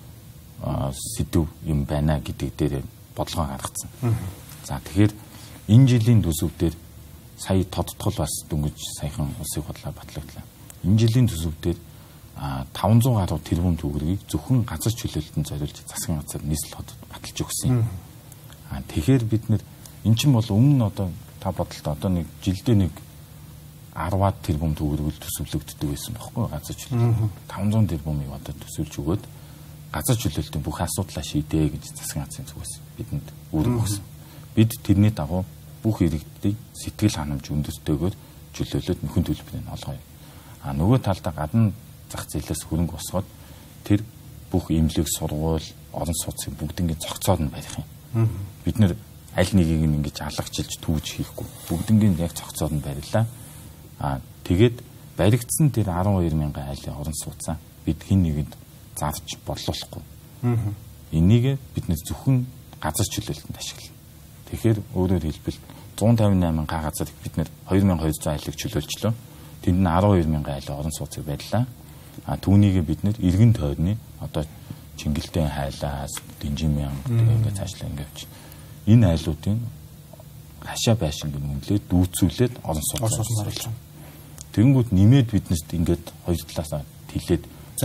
сэдв юм байна гэдэг дээр бодлого гаргацсан. За тэгэхээр энэ жилийн төсөв дээр сая тодтгол бас дөнгөж саяхан улсын хурлаар батлагдлаа. Энэ жилийн төсөв дээр 500 гаруй тэрбум төгрөгийг зөвхөн газар чөлөөлөлтөнд зориулж засгийн газар нийслэл хотод баталж өгсөн юм. Тэгэхээр бид нэр эн чинь бол өмнө одоо та бодолтой одоо нэг жилдээ нэг 10-аад тэрбум төгрөгөөр төсөвлөгддөг байсан байхгүй газар чөлөөлөлт 500 тэрбумыг одоо төсөвлж өгөөд газар чөлөөлөлтийн бүх асуудлаа шийдээ гэж засгийн газрын зүгээс бидэнд үүрэг өгсөн. Бид тэрний дагуу бүх иргэдийг сэтгэл ханамж өндөртэйгээр чөлөөлөд нөхөн төлбөрийг олгоё. Нөгөө талдаа гадна зах зээлээс хөрөнгө босгоод тэр бүх эмнэлэг, сургууль, орон сууцын бүгднийг зохицоод нь барих юм. Бид нэр аль нэгийг нь ингэж алгачилж түүж хийхгүй. Бүгднийг яг зохицоод нь барилаа. Тэгээд баригдсан тэр 12,000 айлын орон сууцаа бид хэн нэгэнд зарж борлуулахгүй. Энийг бид нэр зөвхөн газар чөлөөлөлтөнд ашиглана. Тэгэхээр өөрөөр хэлбэл 158 газарыг бид нэр 2200 айлыг чөлөөлжлөө. Тэнд нь 12,000 айлын орон сууцыг барьлаа. Түүнийг бид нэр иргэн тойрны одоо Чингэлдэн хайлаас Дэнжимэн ингээд цаашлаа ингээд явж. Энэ айлуудын хашаа байшин гэмнэлээ дүүцүүлээд орон сууцаар оруулж байна. Тэгэнгүүт нэмээд биднэрт ингээд хоёр талаас тэлээд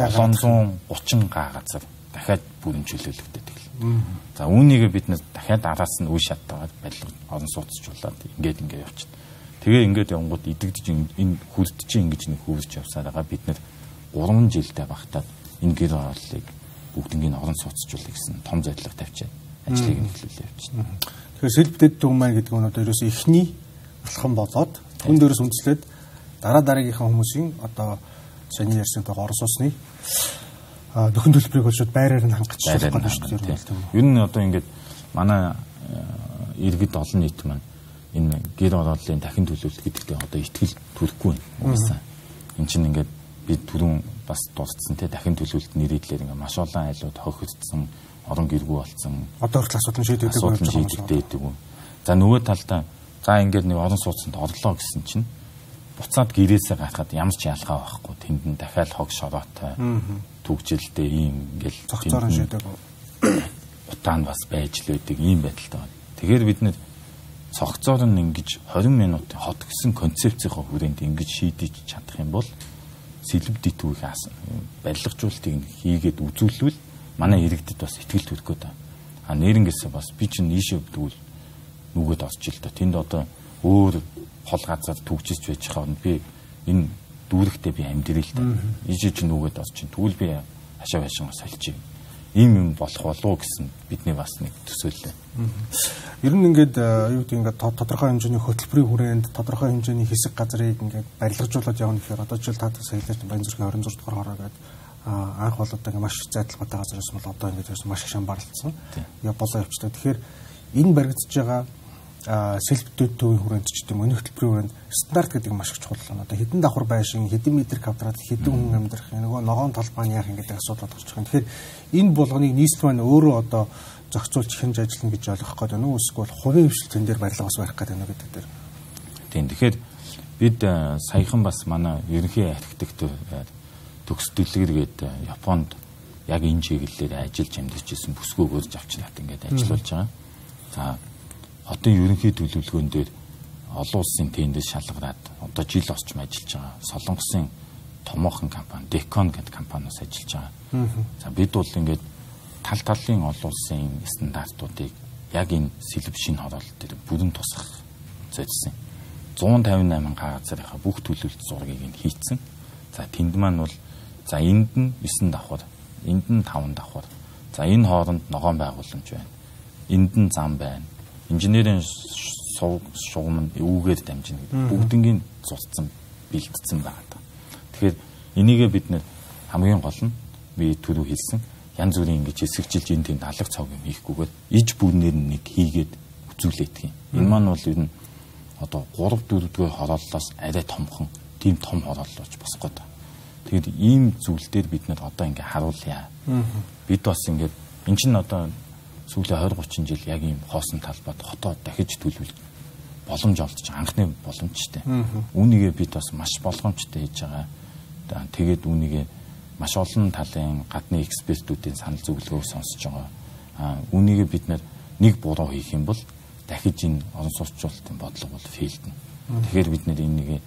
730 газар дахиад бүрэн чөлөөлөгдөд тэглээ. За үүнийг бид нэр дахиад араас нь үе шаттайгаар барилга орон сууцчлуулаад ингээд явчихна. Тэгээ ингээд явгууд идэгдэж энэ хүрд чинь ингэж нэг хөвөрч явсаар байгаа бид нэр 3 жилдээ багтаад энэ гэр ороллыг бүгднийг орон сууцчлуулах гэсэн том зорилго тавьчаад ажлыг эхлүүлээ явчихна. Тэгэхээр сэлбэдэд дүн маань гэдэг нь одоо ерөөсөө эхний алхам болоод түн дээрээс үндэслээд дараагийнхаа хүмүүсийн одоо саний ярьсан байгаа орон сууцны нөхөн төлбөрийг олшоод байраар нь хангацуулах гэдэг шүү дээ. Ер нь одоо ингээд манай иргэд олон нийт маань энэ гэр орооллын дахин төлөвлөлт гэдэгтээ одоо итгэл төрөхгүй байна. Энд чинь ингээд бид түрүүн бас дурдсан те дахин төлөвлөлт нэрийдлэр ингээд маш олон айлууд хохирдсан, орон гэргүй болсон. Одоо хүртэл асуудал шийдэгдээд байгаа. За нөгөө талдаа за ингээд нэг орон сууцнд орлоо гэсэн чинь буцаад гэрээсээ гарахад ямар ч ялгаа байхгүй. Тэнд нь дахиад хог шороотой түгжилтэй ийм ингээл цогцоор шийдэг. Утаан бас байж л байдаг ийм байдалтай байна. Тэгэхээр бид нэр цогцоор нь ингэж 20 минутын хот гэсэн концепцийнхаа хүрээнд ингэж шийдэж чадах юм бол сэлб дитүүг барилгажуултыг хийгээд үзүүлвэл манай иргэдэд бас ихтгэл төрөх гэдэг. Нэрнгээсээ бас би чинь ийшээ тэгвэл нүгэд орж ил та. Тэнд одоо өөр хол газар түгжиж байж хаад би энэ дүүрэгтээ би амьдрал л та. Ийшээ чинь нүгэд орж ин. Тэгвэл би хашаа байшин сольж юм. Ийм юм болох болов гэсэн бидний бас нэг төсөөллөө. Ер нь ингээд юу гэдэг ингээд тодорхой хэмжээний хөтөлбөрийн хүрээнд тодорхой хэмжээний хэсэг газрыг ингээд барилгажуулаад явна гэхээр одоо жишээл та саялж Баянзүрхийн 26 дугаар хороо гэдэг анх бол одоо маш зайдалгаатай газраас бол одоо ингээд маш их шамбарлцсан. Болоо явчихдаг. Тэгэхээр энэ баригдаж байгаа сэлбэдэд төвийн хүрээнд ч гэдэм өнөө хөтөлбөрийн хүрээнд стандарт гэдэг маш их чухал байна. Одоо хэдэн давхар байшин, хэдэн метр квадрат, хэдэн хүн амьдрах, нөгөө ногоон толгойн яах гэдэг асуудал гарч байгаа. Тэгэхээр энэ болгоныг нийслэл маань өөрөө одоо зохицуулж хэмж ажиллана гэж ойлгох гэдэг нь эсвэл хувийн хвшилтэн дээр барилга бас барих гэдэг нь гэдэг дээр. Тийм. Тэгэхээр бид саяхан бас манай ерөнхий архитектор төгс дэлгэр гээд Японд яг энэ чиглэлээр ажиллаж амьдарч ирсэн бүсгүйгээр авчираад ингээд ажиллаулж байгаа. За хотын ерөнхий төлөвлөгөөн дээр олон улсын тендер шалгараад одоо жил орчим ажиллаж байгаа Солонгосын томоохон компани Decon гэдэг компаниас ажиллаж байгаа. За бид бол ингээд тал талын олон улсын стандартуудыг яг энэ сэлб шин хороолт дээр бүрэн тусах зорьсон. 158 газрынхаа бүх төлөвлөлт зургийг нь хийцэн. За тэнд маань бол за энд нь 9 давхар, энд нь 5 давхар. За энэ хооронд ногоон байгууламж байна. Энд нь зам байна. Инженерийн шугам үүгээр дамжина гэдэг бүгднийг зурцсан бэлдсэн байгаа. Тэгэхээр энийгээ бид нэр хамгийн гол нь би түрүү хэлсэн янз бүрийн ингэж эсэргжилж энэ тийм алга цог юм хийхгүйгээр иж бүрнээр нэг хийгээд үзүүлээдэг юм. Энэ маань бол ер нь одоо 3-4 дугаар хорооллоос арай томхон тийм том хорооллооч босгоо та. Тэгээд ийм зүйл дээр бид нэр одоо ингээ харуулъя. Бид бас ингээд эн чинь одоо сүүлийн 20-30 жил яг ийм хоосон талбайд хотоо дахиж төлөвлөж боломж олдож анхны боломжтой. Үүнийгээ бид бас маш болгоомжтой хийж байгаа. Тэгээд үүнийгээ маш олон талын гадны экспертүүдийн санал зөвлөгөөг сонсож байгаа. Үүнийгээ бид нэг буруу хийх юм бол дахиж энэ орон сууцчлалтын бодлого бол фейлдэнэ. Тэгэхээр бид нэр энийг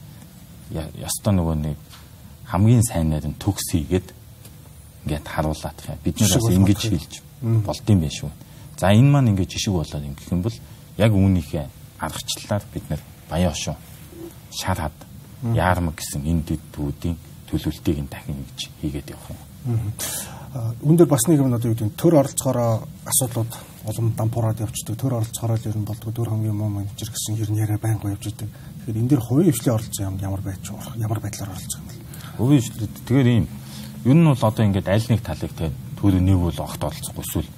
ястаа нөгөө нэг хамгийн сайнаар нь төгс хийгээд ингээд харуулаад байгаа. Бид нар бас ингэж хэлж болдсон байх шүү. За энэ маань ингээд жишг болоод ингэх юм бол яг үүнийхээ аргачлалаар бид нар баяа шүү. Шараад яармаг гэсэн энэ дэдүүдийн төлөвлөлтийг нь дахин ингэж хийгээд явах юм. Үүн дээр бас нэг юм одоо юу гэдэг төр оролцохороо асуудлууд улам дампуураад явждаг. Төр оролцохороо л ер нь болдгоо төр хамгийн муу менежер гэсэн ер нь яриа байнга явж идэг. Тэгэхээр энэ дээр хувийн хвшлийн оролцсон юм ямар байдлаар оролцох юм бэ? Хувийн хвшлүүд тэгэхээр ийм ер нь бол одоо ингээд аль нэг талыг те төрөө нэг бол огт оролцохгүй эсвэл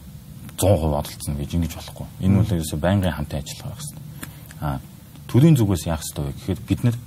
100% оролцсон гэж ингэж болохгүй. Энэ бол ерөөсөй байнгын хамтын ажиллагаа гэсэн. Төрийн зүгээс яах ёстой вэ гэхээр бид нар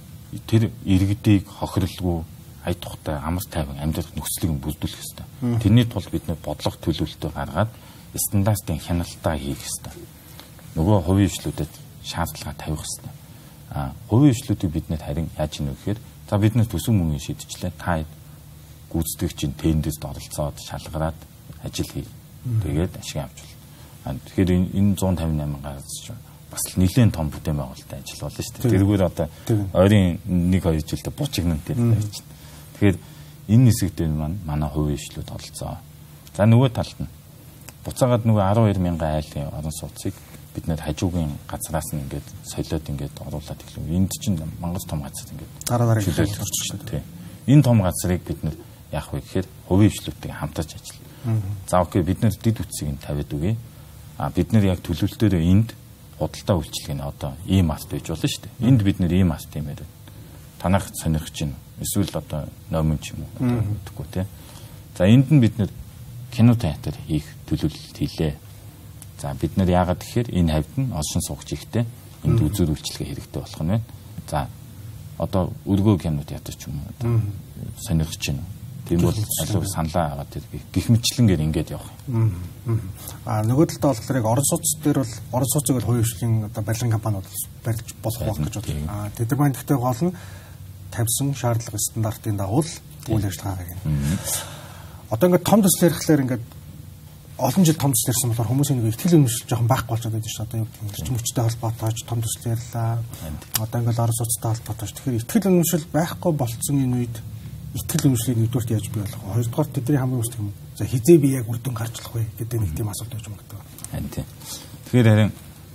тэр иргэдийг хохирлгүй ая тухтай амар тайван амьдрах нөхцөлийг бүрдүүлэх ёстой. Тэрний тулд бид нар бодлого төлөвлөлтөөр гаргаад стандартын хяналтаа хийх ёстой. Нөгөө хувийн хвшлүүдэд шаардлага тавих ёстой. Хувийн хвшлүүдийг бид нар харин яаж ийнө гэхээр за бид нар төсөв мөнгөний шийдчихлээ. Та гүйцэтгэгчийн тендерт оролцоод шалгараад ажил хий. Тэгээд ашиг авч болно. Тэгэхээр энэ 158 гарч бас нэлээд том бүтээн байгуулалтын ажил болно шүү дээ. Тэргээр одоо ойрын 1-2 жилдээ бучигнан дээр байж байна. Тэгэхээр энэ хэсэг дээр манай хувийн хвшлүүд оролцоо. За нөгөө талд нь буцаагаад нөгөө 12,000 айлын орон сууцыг бид нэр хажуугийн газраас нь ингээд солиод ингээд оруулаад ирлээ. Энд чинь Монгол том газар ингээд дараа чөлөөлж орчихсон тийм. Энэ том газрыг бид нэр яах вэ гэхээр хувийн хвшлүүдтэй хамтарч ажиллана. За окей бид нэр дид үтсийг нь тавиад үгүй. Бид нэр яг төлөвлөлтөөрөө энд худалдаа үйлчилгээ нь одоо ийм арт байж болно шүү дээ. Энд бид нэр ийм арт юм яриад. Танах сонирхож чинь эсвэл одоо номын ч юм уу одоо гэдэггүй тийм. За энд нь бид нэр кино театр хийх төлөвлөлт хийлээ. За бид нэр яагаад гэхээр энэ хавьд нь олшин суугч ихтэй энд үзүүр үйлчилгээ хэрэгтэй болох нь байна. За одоо өргөө кино театр ч юм уу одоо сонирхож чинь. Тийм бол алуу саналаа аваад гих мэтчлэнгээр ингээд явах юм. Нөгөө талдаа болохоор яг орон сууц дээр бол орон сууцыг бол хувийн хвшлийн одоо барилгын компаниуд барьж болох байх гэж бодлоо. Тэд нар гэхдээ гол нь тавьсан шаардлага стандартын дагуу үйл ажиллагаагаа гэнэ. Одоо ингээд том төсөл ярихлаар ингээд олон жил том төсөл ярьсан болохоор хүмүүсийн нэг ихтгэл үнэмшил жоохон байхгүй болчиход байдаг шүү. Одоо юу гэдэг нь эрчим хүчтэй холбоотой том төсөл ярьлаа. Одоо ингээд орон сууцтай холбоотой. Тэгэхээр ихтгэл үнэмшил байхгүй болцсон энэ үед итгэл үнэмшлийг нэгдүгürt яаж бий болох вэ? Хоёрдугаар тэдний хамгийн үүсдэг юм. За хизээ би яг үрдэн гарч болох вэ гэдэг нэг тийм асуулт байж магадгүй. Харин тийм. Тэгэхээр харин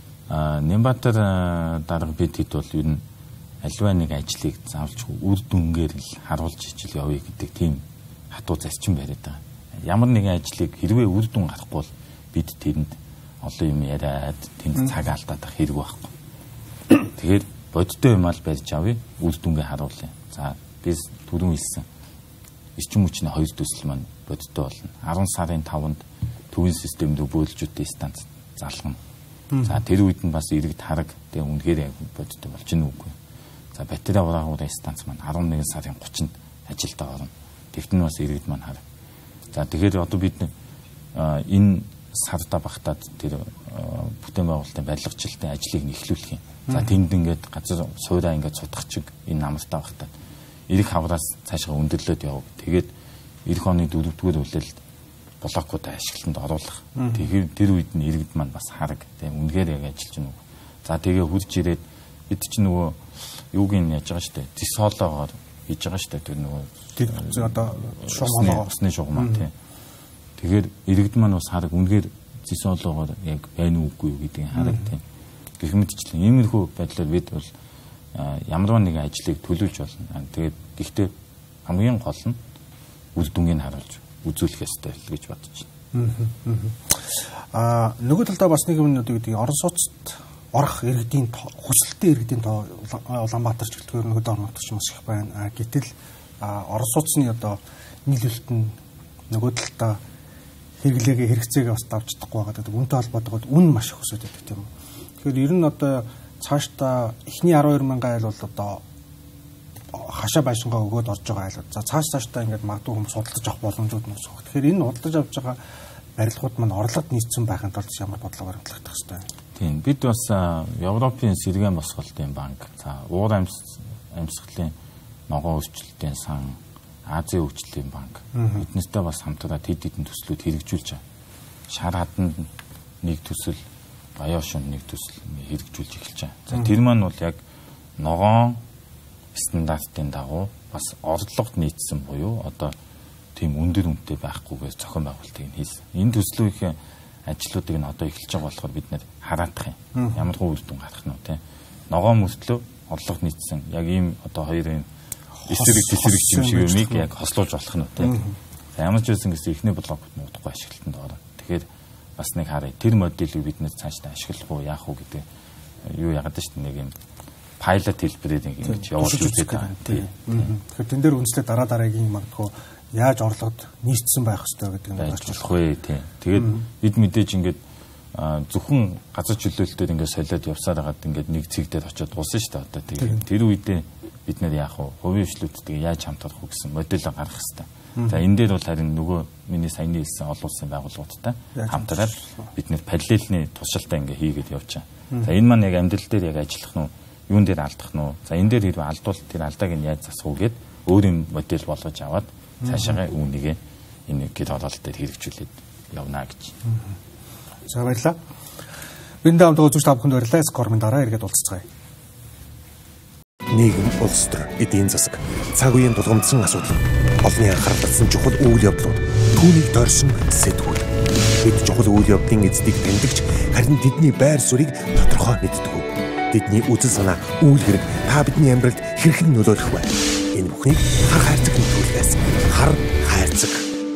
Нямбатар дарга бид хэд бол ер нь аливаа нэг ажлыг заавалч үр дүнгээр л харуулж ижил явъя гэдэг тийм хатуу зарчим бариад байгаа. Ямар нэгэн ажлыг хэрвээ үр дүн гарахгүй бол бид тэрэнд олон юм яриад тэнд цаг алдаад хэрэг байхгүй. Тэгэхээр бодиттой юм ал барьж авъя, үр дүнгээ харуулъя. За biz түрүүн хэлсэн эрчим хүчний хоёр төсөл маань бодиттой болно. 10 сарын 5-нд төвийн системд бөөлжүүдийн станц залгана. За тэр үед нь бас иргэд хараг тэгээ үнэхээр яг бодиттой болж гэнэ үгүй. За батарей ураагуудын станц маань 11 сарын 30-нд ажилд орно. Тэгт нь бас иргэд маань хараг. За тэгэхээр одоо бид энэ сарда багтаад тэр бүтээн байгуулалтын барилгачлалтын ажлыг эхлүүлэх юм. За тэнд ингээд газар суураа ингээд судах чиг энэ намартаа багтаад эрэг хавраас цаашгаа өндөрлөөд явав. Тэгээд эх оны 4-р үлээлд блокуудаа ашиглалтанд оруулах. Тэгэхээр тэр үед нь иргэд маань бас хараг тийм үнэхээр яг ажиллаж байна уу. За тэгээ хурж ирээд бид чинь нөгөө юуг нь яаж байгаа штэ. Зисоолоогоор хийж байгаа штэ. Тэр нөгөө одоо шугамлаа усны шугамаа тийм. Тэгэхээр иргэд маань бас хараг үнэхээр зисоолоогоор яг байна уугүй юу гэдгийг хараг тийм. Гэх мэтчлэн иймэрхүү байдлаар бид бол ямар нэгэн ажлыг төлөвлөж болно. Тэгээд гэхдээ хамгийн гол нь үр дүнгийг харуулж үзүүлэх ёстой гэж бодож байна. Нөгөө талдаа бас нэг юм одоо гэдэг орон сууцт орох иргэдийн хүсэлттэй иргэдийн тоо Улаанбаатар ч гэлтгээр нөгөө орнууд ч маш их байна. Гэтэл орон сууцны одоо нийлүүлэлт нь нөгөө талдаа хэрэглээгээ хэрэгцээгээ бас давж чадахгүй байгаа гэдэг үнтэй холбоотойгоо үн маш их өсөж байдаг тийм үү. Тэгэхээр ер нь одоо цаашдаа эхний 12,000 айл бол одоо хашаа байшингаа өгөөд орж байгаа айлууд. За цаашдаа ингээд магадгүй хүмүүс худалдаж авах боломжууд нь үүсэх. Тэгэхээр энэ худалдаж авч байгаа барилгууд маань орлогод нийцсэн байхын тулд ямар бодлого баримтлагдах хэвээр. Тийм. Бид бас Европын сэргээн босголтын банк, за уур амьсгалын ногоон өөрчлөлтийн сан, Азийн хөгжлийн банк эднэртэй бас хамтраад хэд хэдэн төслүүд хэрэгжүүлж байгаа. Шар хаданд нэг төсөл, Баян шум нэг төсөл хэрэгжүүлж эхэлж байгаа. За тэр маань бол яг ногоон стандартын дагуу бас орлогод нийцсэн буюу одоо тийм өндөр үнэтэй байхгүйгээр зохион байгуулалтыг хийсэн. Энэ төслүүдийн ажлуудыг нь одоо эхэлж байгаа болохоор бид нэр хараадах юм. Ямар үр дүн гарах нь вэ? Ногоон мөртлөө орлогод нийцсэн яг ийм одоо хоёрын эсрэг юм шиг юмыг яг хослуулж болох нь үү? Ямар ч байсан гэсэн ихний блокууд нь удахгүй ашиглалтанд орно. Тэгэхээр бас нэг харъя. Тэр модулийг бид нэр цаашдаа ашиглах уу, яах уу гэдэг юу яагаад ч нэг юм пайлот хэлбэрээр ингэж явуулж үзээд байгаа. Тэгэхээр тэн дээр үнслээ дараагийн магадгүй яаж орлогод нийцсэн байх ёстой гэдэг нь болж болох вэ тий. Тэгээд бид мэдээж ингэж зөвхөн газар чөлөөлөлтөд ингэж солиод явсаар хагаад ингэж нэг цэг дээр очиод дуусна шүү дээ одоо. Тэгээд тэр үедээ бид нэр яах вэ? Хувийн хвшлүүдтэй яаж хамтарах вэ гэсэн модуль гаргах хэрэгтэй. За энэ дээр бол харин нөгөө миний саяны хэлсэн олон улсын байгууллагуудтай хамтраад бид нэр параллельны туршилтаа ингэ хийгээд явж байгаа. За энэ маань яг амьдрал дээр яг ажиллах нь юун дээр алдах нь вэ? За энэ дээр хэрвээ алдвал тэр алдааг нь яаж засах уу гэд өөрийн модель болгож аваад цаашаа үүнийг энэ гид оролт дээр хэрэгжүүлээд явна гэж. За баярлалаа. Биндээ хамт үзэж та бүхэнд баярлалаа. Скормын дараа эргээд уулзцгаая. Нийгэм, улс төр, эдийн засаг, цаг үеийн тулгамдсан асуудал, олонний анхаарал татсан чухал үйл явдлууд, түүнийг дорсон сэтгүүл. Бид чухал үйл явдлын эздийг тэмдэгч харин тэдний байр суурийг тодорхой мэддэг. Тэдний үзэл санаа, үйл хэрэг та бидний амьдралд хэрхэн нөлөөлөх вэ? Энэ бүхнийг хар хайрцаг нэвтрүүлгээс хар хайрцаг.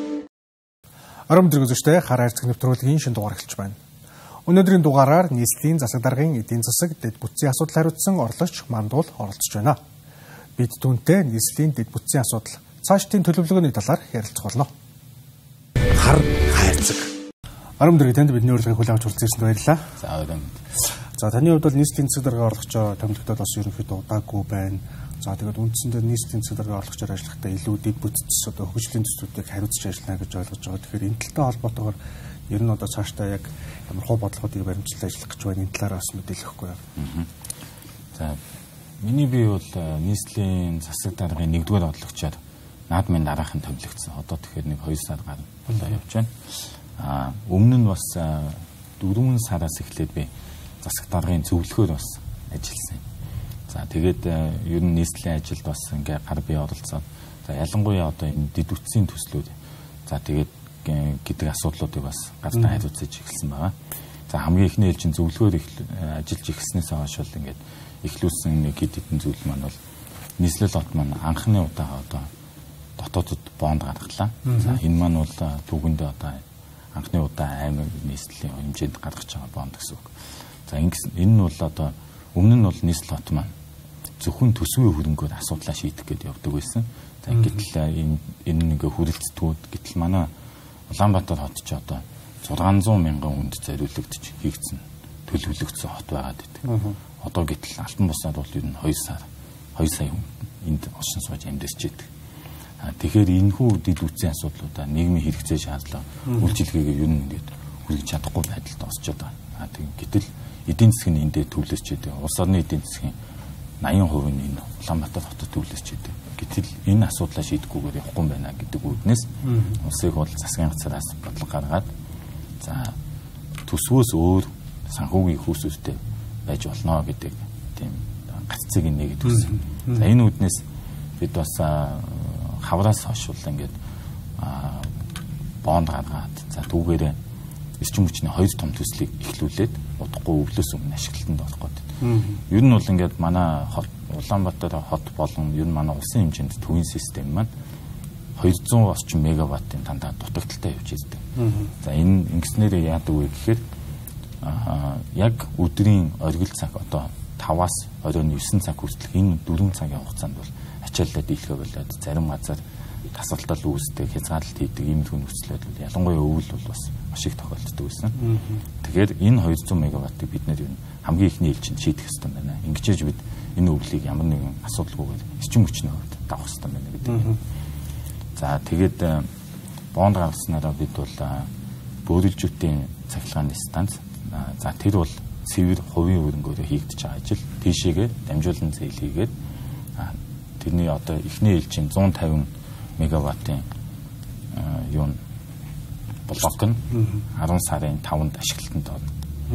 Арам дэргэзтэй хар хайрцаг нэвтрүүлгийн шинэ дугаар эхэлж байна. Өнөөдрийн дугаараар нийслэлийн засаг даргын эдийн засаг дэд бүтцийн асуудал хариуцсан орлогч Мандуул оролцож байна. Бид түүнтэй нийслэлийн дэд бүтцийн асуудал, цаашдын төлөвлөгөөний талаар ярилцах болно. Хар хайрцаг. Арам дэрэг танд бидний урилгыг хүлээн авч уулзсанд баярлалаа. За баярлалаа. За таны хувьд бол нийслэлийн засаг даргын орлогчоо томилогдоод бас ерөнхийдөө удаагүй байна. За тэгээд үндсэндээ нийслэлийн засаг даргын орлогчоор ажиллахдаа илүү дэд бүтц одоо хөгжлийн төслүүдийг хариуцж ажиллана гэж ойлгож байгаа. Тэгэхээр энэ талтай холбоотойгоор ер нь одоо цаашдаа яг ямар хуу бодлогуудыг баримтлан ажиллах гэж байна. Энэ талаар бас мэдээлэл өгөхгүй юу? За миний бие бол нийслэлийн засаг даргын 1-р орлогчоор наадмын дараахан томилогдсон. Одоо тэгэхээр нэг 2 сар гаруй болоо явж байна. Өмнө нь бас 4 сараас эхлээд би засаг даргын зөвлөхөөр бас ажилласан. За тэгээд ер нь нийслэлийн ажилд бас ингээ гар бие оролцоод за ялангуяа одоо энэ дэд бүтцийн төслүүд за тэгээд гэдэг асуудлуудыг бас гадаа хариуцаж эхэлсэн байгаа. За хамгийн ихний ээлжийн зөвлөгөөр ажиллаж эхэлснээс хойш бол ингээд эхлүүлсэн нэг хэд хэдэн зүйл маань бол нийслэл лот маань анхны удаа одоо дотоодод бонд гаргалаа. За энэ маань бол түүгэндээ одоо анхны удаа аймаг нийслэлийн хэмжээнд гаргаж байгаа бонд гэсэн үг. За энэ нь бол одоо өмнө нь бол нийслэл лот маань зөвхөн төсвийн хөрөнгөөр асуудлаа шийдэх гээд явдаг байсан. За гэтэл энэ нэг хүрэлцдгүүд гэтэл манай Улаанбаатар хот ч одоо 600 мянган хүнд зориулагдж хийгдсэн төлөвлөгдсөн хот байгаад байдаг. Одоо гэтэл алтан бусаад бол ер нь 2 сая хүн энд оршин сууж амьдарч байдаг. Тэгэхээр энэхүү дэд бүтцийн асуудлуудаа нийгмийн хэрэгцээ шаардлага үйлчилгээгээ ер нь ингээд хүргэж чадахгүй байдалд орчод байгаа. Гэтэл эдийн засгийн энэ дээр төвлөрч байдаг. Улс орны эдийн засгийн 80% нь энэ Улаанбаатар хотод төвлөрч байдаг. Гэтэл энэ асуудлаа шийдэхгүйгээр явахгүй юм байна гэдэг үүднээс улсыг бол засгийн газраас бодлого гаргаад за төсвөөс өөр санхүүгийн хүүсүүстэй байж болно гэдэг тийм гаццыг нэгэд өгсөн. За энэ үүднээс бид бас хавраас хойш бол ингээд бонд гаргаад за түүгээрээ эрчим хүчний 2 том төслийг эхлүүлээд удахгүй өвлөөс өмнө ашиглалтанд орох гэдэг. Ер нь бол ингээд манай Улаанбаатар хот болон ер нь манай улсын хэмжээнд төвийн систем маань 200 орчим мегаваттын дандаа дутагдaltaй явж ирдэг. За энэ ингэснээр яадаг вэ гэхээр яг өдрийн оргил цаг одоо 5-аас оройн 9 цаг хүртэл энэ 4 цагийн хугацаанд бол ачааллаа дийлхэ болоод зарим газар тасралтал үүсдэг, хязгаарлалт хийдэг ийм их нөхцөлөд бол ялангуяа өвөл бол бас маш их тохиолддог байсан. Тэгэхээр энэ 200 мегаваттыг бид нэр хамгийн ихний ээлжинд шийдэх ёстой байна. Ингэжээж бид энэ өвлийг ямар нэгэн асуудалгүйгээр эрчим хүчний хувьд давах хэрэгтэй байна гэдэг. За тэгээд бонд гаргаснараа бид бол бөөрөлжүүдийн цахилгааны станц за тэр бол цэвэр хувийн хөрөнгөөр хийгдэж байгаа ажил тийшээгээ дамжуулан зээл хийгээд тэрний одоо эхний ээлжийн 150 мегаваттын юу блок нь 10 сарын 5-нд ашиглалтанд орно.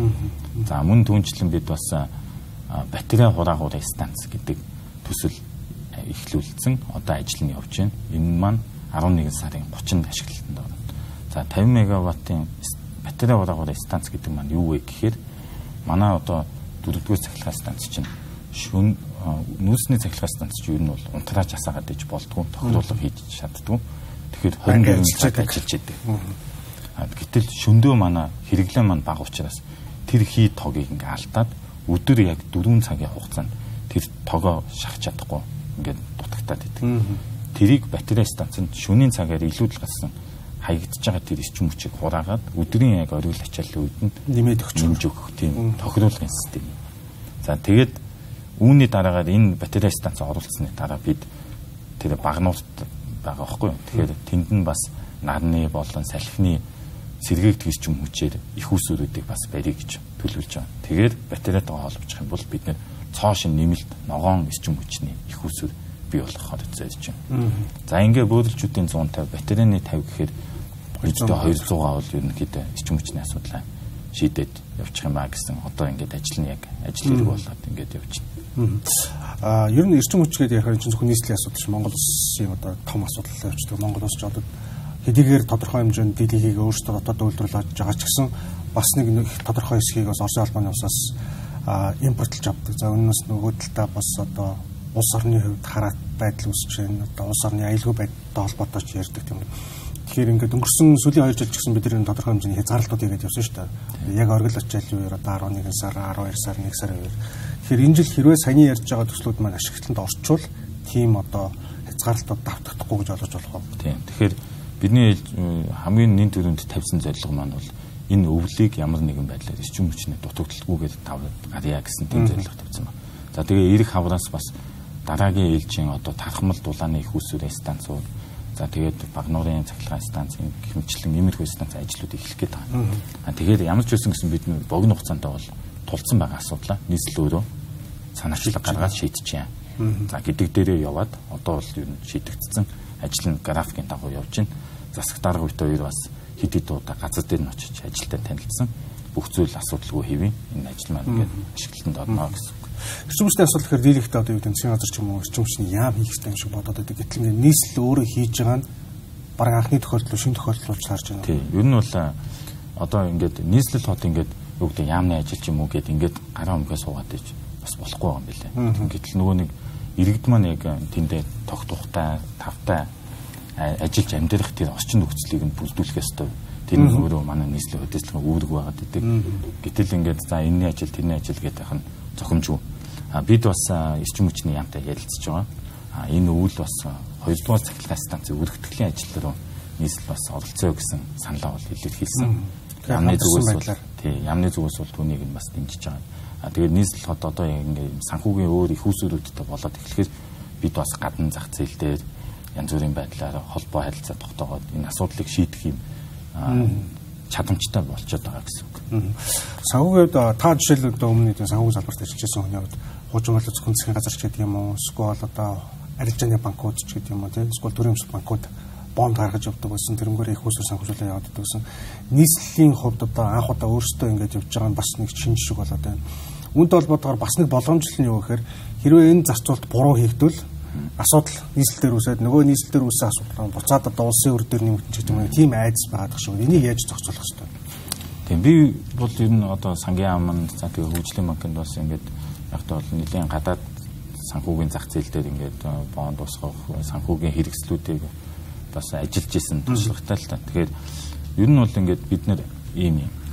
За мөн түүнчлэн бид бас батарей хураагуурын станц гэдэг төсөл эхлүүлсэн одоо ажил нь явж байна. Энэ маань 11 сарын 30-нд ашиглалтанд орно. За 50 мегаваттын батарей хураагуурын станц гэдэг маань юу вэ гэхээр манай одоо 4-р цахилгаан станц чинь шүн нүүрсний цахилгаан станц чинь ер нь бол унтрааж асаагаад иж болдгоо тохируулга хийж чаддгүй. Тэгэхээр 24 цаг ажиллаж идэг. Гэтэл шөндөө манай хэрэглээ маань бага учраас тэр хий тогийг ингээ алдаад өдөр яг 4 цагийн хугацаанд тэр тогоо шахаж чадахгүй ингээд дутагтаад идэг. Тэрийг батарей станцанд шөнийн цагаар илүүдл гасан хаягдж байгаа тэр эрчим хүчийг хураагаад өдрийн яг оргил ачааллын үед нь нэмээд өгөх тийм тохируулгын систем. За тэгээд үүний дараагаар энэ батарей станц оруулсны дараа бид тэр багнуурт байгаа байхгүй юу. Тэгэхээр тэнд нь бас нарны болон салхины сэргээгдэх эрчим хүчээр их усүрүүдийг бас барья гэж төлөвлөж байгаа. Тэгээд батарейтай холбогдох юм бол бид нэр цоо шин нэмэлт ногоон эрчим хүчний их усүр бий болгоход зорж байна. За ингээ бөөлжүүдийн 150 батарейны 50 гэхээр 200 бол ерөнхийдөө эрчим хүчний асуудлаа шийдээд явчих юм ба гэсэн одоо ингээд ажил нь яг ажил хэрэг болоод ингээд явж байна. Ер нь эрчим хүч гэдэг яг зөвхөн нийслэлийн асуудал чинь Монгол улсын одоо том асуудал явчихдаг. Монгол улс ч одоо хэдийгээр тодорхой хэмжээнд дийлхийг өөрсдөө дотоод үйлдвэрлэж байгаа ч гэсэн бас нэг тодорхой хэсгийг бас Оросын албаны усаас импортлж авдаг. За өнөөс нөгөө талдаа бас одоо улс орны хувьд хараат байдал үүсэж байна. Одоо улс орны аюулгүй байдалтай холбоотой ч ярьдаг юм. Тэгэхээр ингээд өнгөрсөн сүүлийн 2 жил ч гэсэн бид нэг тодорхой хэмжээний хязгаарлалтууд хийгээд явсан шүү дээ. Яг оргил ачааллын үеэр одоо 11 сар, 12 сар, 1 сарын үеэр. Тэгэхээр энэ жил хэрвээ саяны ярьж байгаа төслүүд маань ашиглалтанд орчвол тийм одоо хязгаарлалтууд давтагдахгүй гэж ойлгож болох уу? Тийм. Тэгэхээр бидний хамгийн нэн төрөнд тавьсан зорилго маань бол энэ өвлийг ямар нэгэн байдлаар эрчим хүчний дутагдaltaгүйгээр гарья гэсэн тийм зорилго тавьсан байна. За тэгээ ирэх хавраас бас дараагийн ээлжийн одоо тархмал дулааны их усүрийн станцууд за тэгээд багнуурын цахилгаан станц гэх мэтлэн иймэрхүү станц ажлууд эхлэх гээд байгаа. Тэгээд ямар ч байсан гэсэн бид богино хугацаанд бол тулцсан байгаа асуудлаа нийслэл өөрөө санаачлаг гаргаад шийдчихэе. За гэдэг дээрээ яваад одоо бол ер нь шийдэгдсэн ажил нь графикийн дагуу явж байна. Засаг дарга бит хоёр бас хэд хэд удаа газар дээр нь очиж ажилдаа танилцсан. Бүх зүйл асуудалгүй хэвэн энэ ажил маань ингээд ашиглалтанд орно гэсэн. Эрчим хүчний асуудал гэхээр дийлэгтэй одоо юу гэдэг засгийн газар ч юм уу эрчим хүчний яам хийх хэрэгтэй юм шиг бодоод байдаг. Гэтэл ингээд нийслэл өөрөө хийж байгаа нь бараг анхны тохиолдол шинэ тохиолдлууд харж байна. Тийм. Ер нь бол одоо ингээд нийслэл хот ингээд юу гэдэг яамны ажил ч юм уу гэд ингээд гараа өмгөө суугаад ич бас болохгүй юм билээ. Гэтэл нөгөө нэг иргэд маань яг тэндээ тогтохтай тавтай ажиллаж амьдрах тэр орчин нөхцөлийг нь бүрдүүлэх ёстой. Тэр нь өөрөө манай нийслэлийн хөдөлгөөний үүрэг байгаад идэг. Гэтэл ингээд за энэний ажил тэрний ажил гэдэг нь зохимжгүй. Бид бас эрчим хүчний яамтай ярилцж байгаа. Энэ үйл бас 2-р цахилгаан станцын өргөтгөлийн ажил руу нийслэл бас оролцоо гэсэн саналаа бол илэрхийлсэн. Ямны зүгээс бол түүнийг нь бас дэмжиж байгаа. Тэгээд нийслэл хот одоо ингээд санхүүгийн өөр их усүрүүдтэй болоод эхлэхээр бид бас гадна зах зээл дээр янз бүрийн байдлаар холбоо харилцаа тогтоогоод энэ асуудлыг шийдэх юм чадамжтай болчиход байгаа гэсэн үг. Санхүүгээд та жишээлбэл өмнө нь санхүүгийн салбарт ажиллаж байсан хүний хувьд хуучин боловч зөвхөн засгийн газар ч гэдэг юм уу, эсвэл одоо арилжааны банкуд ч гэдэг юм уу, тийм эсвэл төрийн өмсөлт банкуд бонд гаргаж явдаг байсан, тэрнгээр их усүр санхүүжүүлээ явуулдаг байсан. Нийслэлийн хувьд одоо анх удаа өөрсдөө ингэж явж байгаа нь бас нэг шинж шиг болоод байна. Үүнтэй холбоотойгоор бас нэг боломжтой нь юу гэхээр хэрвээ энэ зарцуулалт буруу хийгдвэл асуудал нийслэл дээр үсээд нөгөө нийслэл дээр үүссэн асуудал буцаад одоо улсын өр дээр нэмэгдэн ч гэдэг юм тийм айдас байгаад шүү. Энийг яаж зохицуулах ёстой? Тийм би бол ер нь одоо сангийн аман за тэгээ хөгжлийн банкнд бас ингээд яг бол нэлийн гадаад санхүүгийн зах зээл дээр ингээд бонд усгах санхүүгийн хэрэгслүүдийг бас ажиллаж исэн туршлагатай л та. Тэгэхээр ер нь бол ингээд бид нэр ийм юм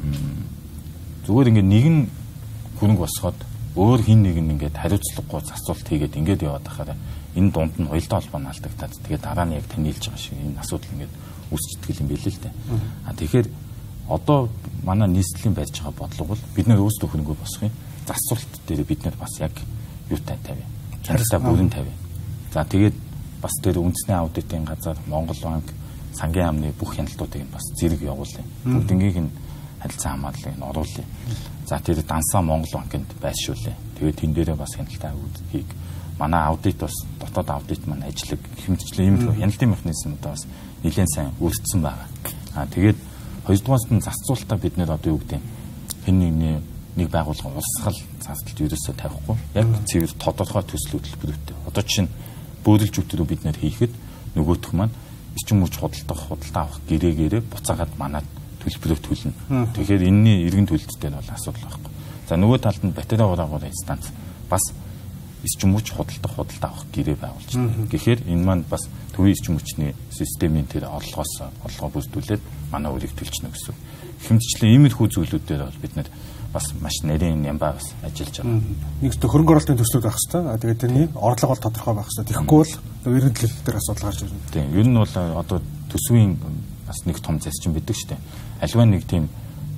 зүгээр ингээд нэгэн хөрөнгө босгоод өөр хин нэг нь ингээд хариуцлагагүй асуулт хийгээд ингээд яваад байхаараа энэ дунд нь уялдаа холбоо наалдагтаад тэгээд дараа нь яг танилж байгаа шиг энэ асуудал ингээд үүсчихдэг юм билээ л дээ. Тэгэхээр одоо манай нийслэлийн барьж байгаа бодлого бол бид нэр өөрсдөө хөрөнгө босгохын засварт дээр бид нар бас яг юутай тавь. Хяналтаа бүрэн тавь. За тэгээд бас тэр үндэсний аудитын газар Монгол банк сангийн яамны бүх хяналтуудыг бас зэрэг явуулъя. Бүгднийг нь харилцан хамгааллыг нь оруулъя. За тэр дансаа Монгол банкнд байршуулъя. Тэгээд тэн дээрээ бас хяналтаа хийх. Манай аудит бас дотоод аудит маань ажиллаг хэмжлээ юм л хяналтын механизмудаа бас нэлээд сайн өртсөн байгаа. Тэгээд хоёрдугаарт нь зарцуулалтаа бид нэр одоо юу гэдэг хэн нэг байгууллага улсгал зарцуулалт ерөөсөө тавихгүй. Яг цэвэр тодорхой төсөл хөтөлбөртэй. Одоо жишээ нь бөөлж үтрүү бид нэр хийхэд нөгөөх маань эрчим хүч худалдаа авах гэрээ буцаагаад манад төлбөрөө төлнө. Тэгэхээр энэний иргэн төлөлттэй бол асуудал байхгүй. За нөгөө талд нь батарей ураагуурын станц бас эрчим хүч худалдаа авах гэрээ байгуулж байна. Тэгэхээр энэ маань бас төвийн эрчим хүчний системийн тэр орлогоо бүрдүүлээд манай өрийг төлчихнө гэсэн. Хэмжлэн иймэрхүү зүйлүүдээр бол бид бас маш нарийн нямбаа бас ажиллаж байгаа. Нэг хөрөнгө оруулалтын төслүүд байх хэвээр. Тэгээд тэрний орлого бол тодорхой байх хэвээр. Тэгэхгүй бол иргэн төлөлт дээр асуудал гарч ирнэ. Тийм. Ер нь бол одоо төсвийн бас нэг том зарчим байдаг шүү дээ. Альва нэг тийм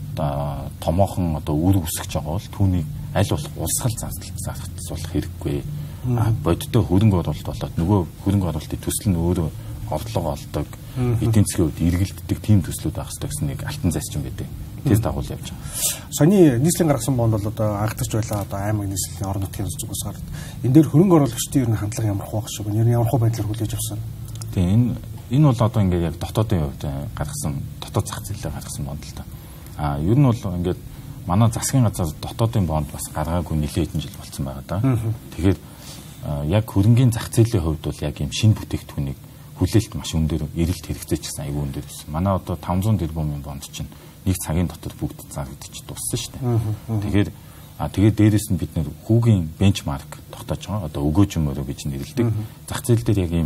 томоохон одоо үр өсгөж байгаа бол түүнийг аль болох улсгал зарцуулах хэрэггүй. Бодиттой хөрөнгө оруулалт болоод нөгөө хөрөнгө оруулалтын төсөл нь өөрөө орлого олдог, эдийн засгийн хувьд эргэлддэг тийм төслүүд байх хэрэгтэй гэсэн нэг алтан зарчим байдаг. Тэр дагуул явж байгаа. Саяны нийслэлийн гаргасан бонд бол одоо анхдагч байлаа одоо аймаг нийслэлийн орон нутгийн зүгээс гараад энэ дээр хөрөнгө оруулагчдын ер нь хандлага ямар хөө шиг байна. Ер нь ямар хөө байдлаар хүлээж авсан. Тийм энэ бол одоо ингээд яг дотоодын хувьд гаргасан дотоод зах зээлээр гаргасан бонд л та. Ер нь бол ингээд манай засгийн газар дотоодын бонд бас гаргаагүй нэлээд хэдэн жил болсон байгаа да. Тэгэхээр яг хөрөнгөний зах зээлийн хувьд бол яг юм шинэ бүтээгдэхүүнийг хүлээлт маш өндөр эрэлт хэрэгцээ ч гэсэн аюул өндөр байсан. Манай одоо 500 тэрбумын бонд чинь нэг цагийн дотор бүгд зарагдчих дуссан шүү дээ. Тэгээд дээрээс нь бид нэр хүүгийн бенчмарк тогтоож байгаа. Одоо өгөөжин мөрөө гэж нэрлэдэг. Зах зээл дээр яг ийм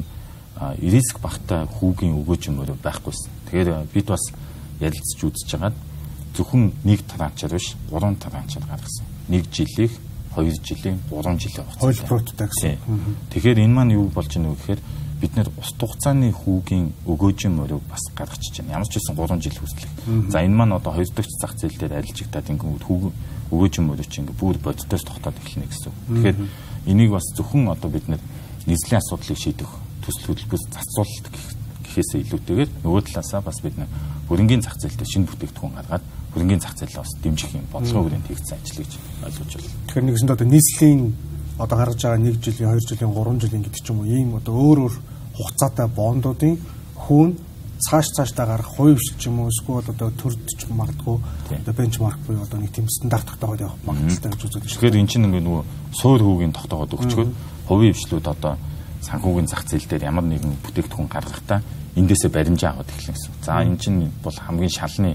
риск багтай хүүгийн өгөөжин мөрөө байхгүйсэн. Тэгэхээр бид бас ярилцж үзэж байгаад зөвхөн нэг транчаар биш 3 транчаар гаргасан. 1 жилийн 2 жилийн 3 жилийн хугацаанд. Хойлбортой гэсэн. Тэгэхээр энэ маань юу болж байна вэ гэхээр бид нэр ус хугацааны хүүгийн өгөөжин мөрөг бас гаргачихж байна. Ямар ч байсан 3 жил хүртэлх. За энэ маань одоо хоёр дахь зах зээл дээр арилжигдаад ингээд өгөөжин мөрөг чинь ингээд бүр бодитоос тогтоод эхэлнэ гэсэн. Тэгэхээр энийг бас зөвхөн одоо бид нэр нийслэлийн асуудлыг шийдэх төсөл хөтөлбөр зарцуулалт гэхээсээ илүүтэйгээр нөгөө талаасаа бас бид нэр хөрөнгөний зах зээлтэй шинэ бүтээгдэхүүн гаргаад хөрөнгөний зах зээлээ бас дэмжих юм бодлого хүрээнд хийгдсэн ажил гэж ойлгож байна. Тэгэхээр нэгсэнд одоо нийслэлийн одоо гаргаж байгаа 1 жилийн 2 жилийн 3 жилийн гэдэг ч юм уу ийм одоо өөр хугацаатай бондуудын хүүн цаашдаа гарах хувь биш ч юм уу эсвэл одоо төрдөж магадгүй одоо бенчмарк буюу одоо нэг тийм стандарт тогтоогоод явах магадaltaй гэж үздэг. Тэгэхээр эн чинь ингээд нөгөө суур хүүгийн тогтоогоод өгчгөө хувийн хвшлүүд одоо санхүүгийн зах зээл дээр ямар нэгэн бүтээгдэхүүн гаргахдаа эндээсээ баримжаа аваад эхэлнэ гэсэн. За эн чинь бол хамгийн шалны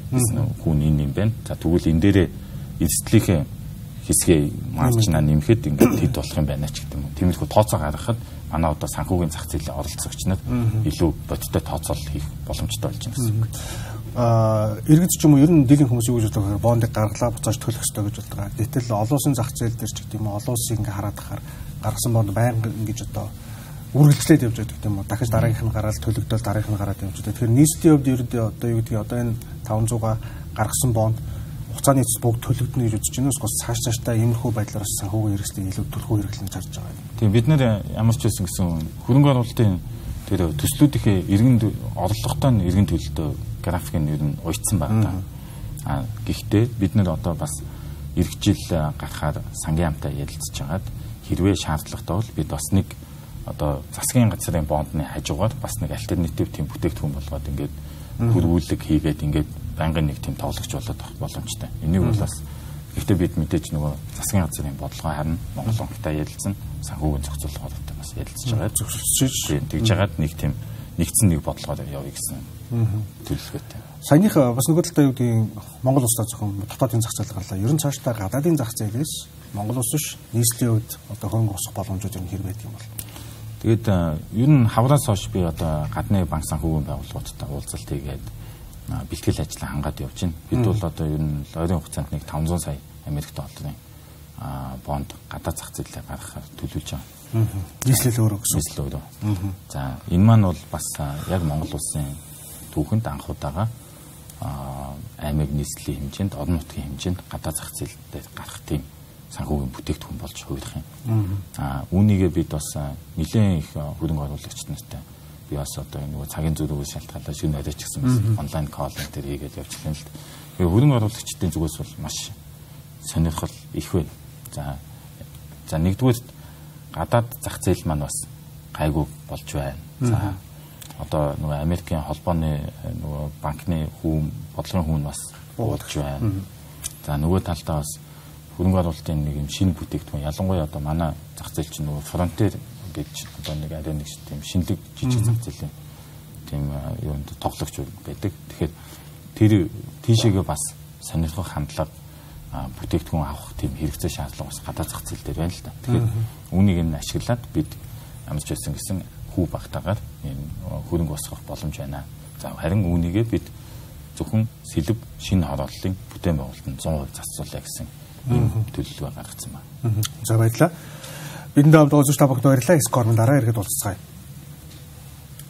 хүүн юм байна. За тэгвэл энэ дээрээ эрсдлийнхээ хэсгээ маржнаа нэмэхэд ингээд тэд болох юм байна ч гэдэг юм. Тиймэрхүү тооцоо гаргахад манай одоо санхүүгийн зах зээлийн оролцогч нар илүү бодиттой тооцоол хийх боломжтой болж байна гэсэн үг. Иргэд ч юм уу ер нь дийлэн хүмүүс юу гэж боддог вэ? Бондыг гаргалаа буцааж төлөх ёстой гэж боддог. Гэтэл олон улсын зах зээл дээр ч гэдэг юм уу олон улсын ингээ хараад ахаар гаргасан бонд байнга ингэж одоо үргэлжлээд явж байдаг юм уу? Дахиж дараагийнх нь гараад төлөгдөөл дараагийнх нь гараад явж байдаг. Тэгэхээр нийслэлийн хувьд ердөө одоо юу гэдгийг одоо энэ 500-а гаргасан бонд хугацааны эцэс бүгд төлөгдөнө гэж үзэж байна. Эсвэл цаашдаа иймэрхүү байдлаар санхүүгийн хэрэгслийг илүү төлхөө хэрэглэн зарж байгаа юм. Тийм бид нэр ямар ч байсан гэсэн хөрөнгө оруулалтын тэр төслүүдийнхээ иргэн орлоготой нь иргэн төлөлтөө график нь ер нь уйдсан байна. Гэхдээ бид нэр одоо бас эх жил гарахаар сангийн амтай ярилцж хагаад хэрвээ шаардлагатай бол бид бас нэг одоо засгийн газрын бондны хажуугаар бас нэг альтернатив тийм бүтээгдэхүүн болгоод ингээд хөрвүүлэг хийгээд ингээд байнгын нэг тийм тоглогч болоод авах боломжтой. Энийг бол бас гэхдээ бид мэдээж нөгөө засгийн газрын бодлогоо харна Монгол банктай ярилцсан санхүүгийн зохицуулалттай бас ярилцж байгаа. Тэгж жагаад нэг тийм нэгдсэн нэг бодлогоор явъя гэсэн төлөвлөгөөтэй. Саяных бас нөгөө талдаа юу гэдгийг Монгол улстай зөвхөн дотоодын зах зээл гарлаа. Ерөн цаашдаа гадаадын зах зээлээс Монгол улс биш нийслэлийн хувьд одоо хөнгө усах боломжууд ер нь хэр байдаг юм бол. Тэгээд ер нь хавраас хойш би одоо гадны банк санхүүгийн байгууллагуудтай уулзалт хийгээд бэлтгэл ажлаа хангаад явж байна. Бид бол одоо ер нь ойрын хугацаанд нэг 500 сая Америк долларын бонд гадаад зах зээлээр гаргахаар төлөвлөж байгаа. Нийслэл өөрөө гэсэн. Нийслэл өөрөө. За энэ маань бол бас яг Монгол улсын түүхэнд анх удаага аймаг нийслэлийн хэмжээнд, орон нутгийн хэмжээнд гадаад зах зээл дээр гарах тийм санхүүгийн бүтээгдэхүүн болж хувирах юм. Үүнийгээ бид бас нэлээд их хөрөнгө оруулагч нартай би бас одоо нөгөө цагийн зүрхээс шалтгаалаад шинэ оройч гэсэн онлайн кол энэ төр хийгээд явж байгаа юм л да. Тэгээ хөрөнгө оруулагчдын зүгээс бол маш сонирхол их байна. За нэгдүгээр гадаад зах зээл маань бас гайгүй болж байна. За одоо нөгөө Америкийн холбооны нөгөө банкны бодлогын хүүн бас болж байна. За нөгөө талдаа бас хөрөнгө оруулалтын нэг юм шинэ бүтээгдэхүүн ялангуяа одоо манай зах зээл чинь нөгөө фронтер гэж одоо нэг арай нэг тийм шинэлэг жижиг зах зээлийн тийм юунд тоглогч байдаг. Тэгэхээр тэр тийшээгээ бас сонирхох хандлага бүтээгдэхүүн авах тийм хэрэгцээ шаардлага бас гадаад зах зээл дээр байна л да. Тэгэхээр үүнийг нь ашиглаад бид ямарч байсан гэсэн хүү багтаагаар энэ хөрөнгө босгох боломж байна. За харин үүнийгээ бид зөвхөн сэлб шинэ хорооллын бүтээн байгуулалтанд 100% зарцуулъя гэсэн ийм төлөвлөгөө гаргасан байна. За баярлалаа. Бидэнд хамт уулзаж та бүхэнд баярлалаа. Скормын дараа ирэхэд уулзцгаая.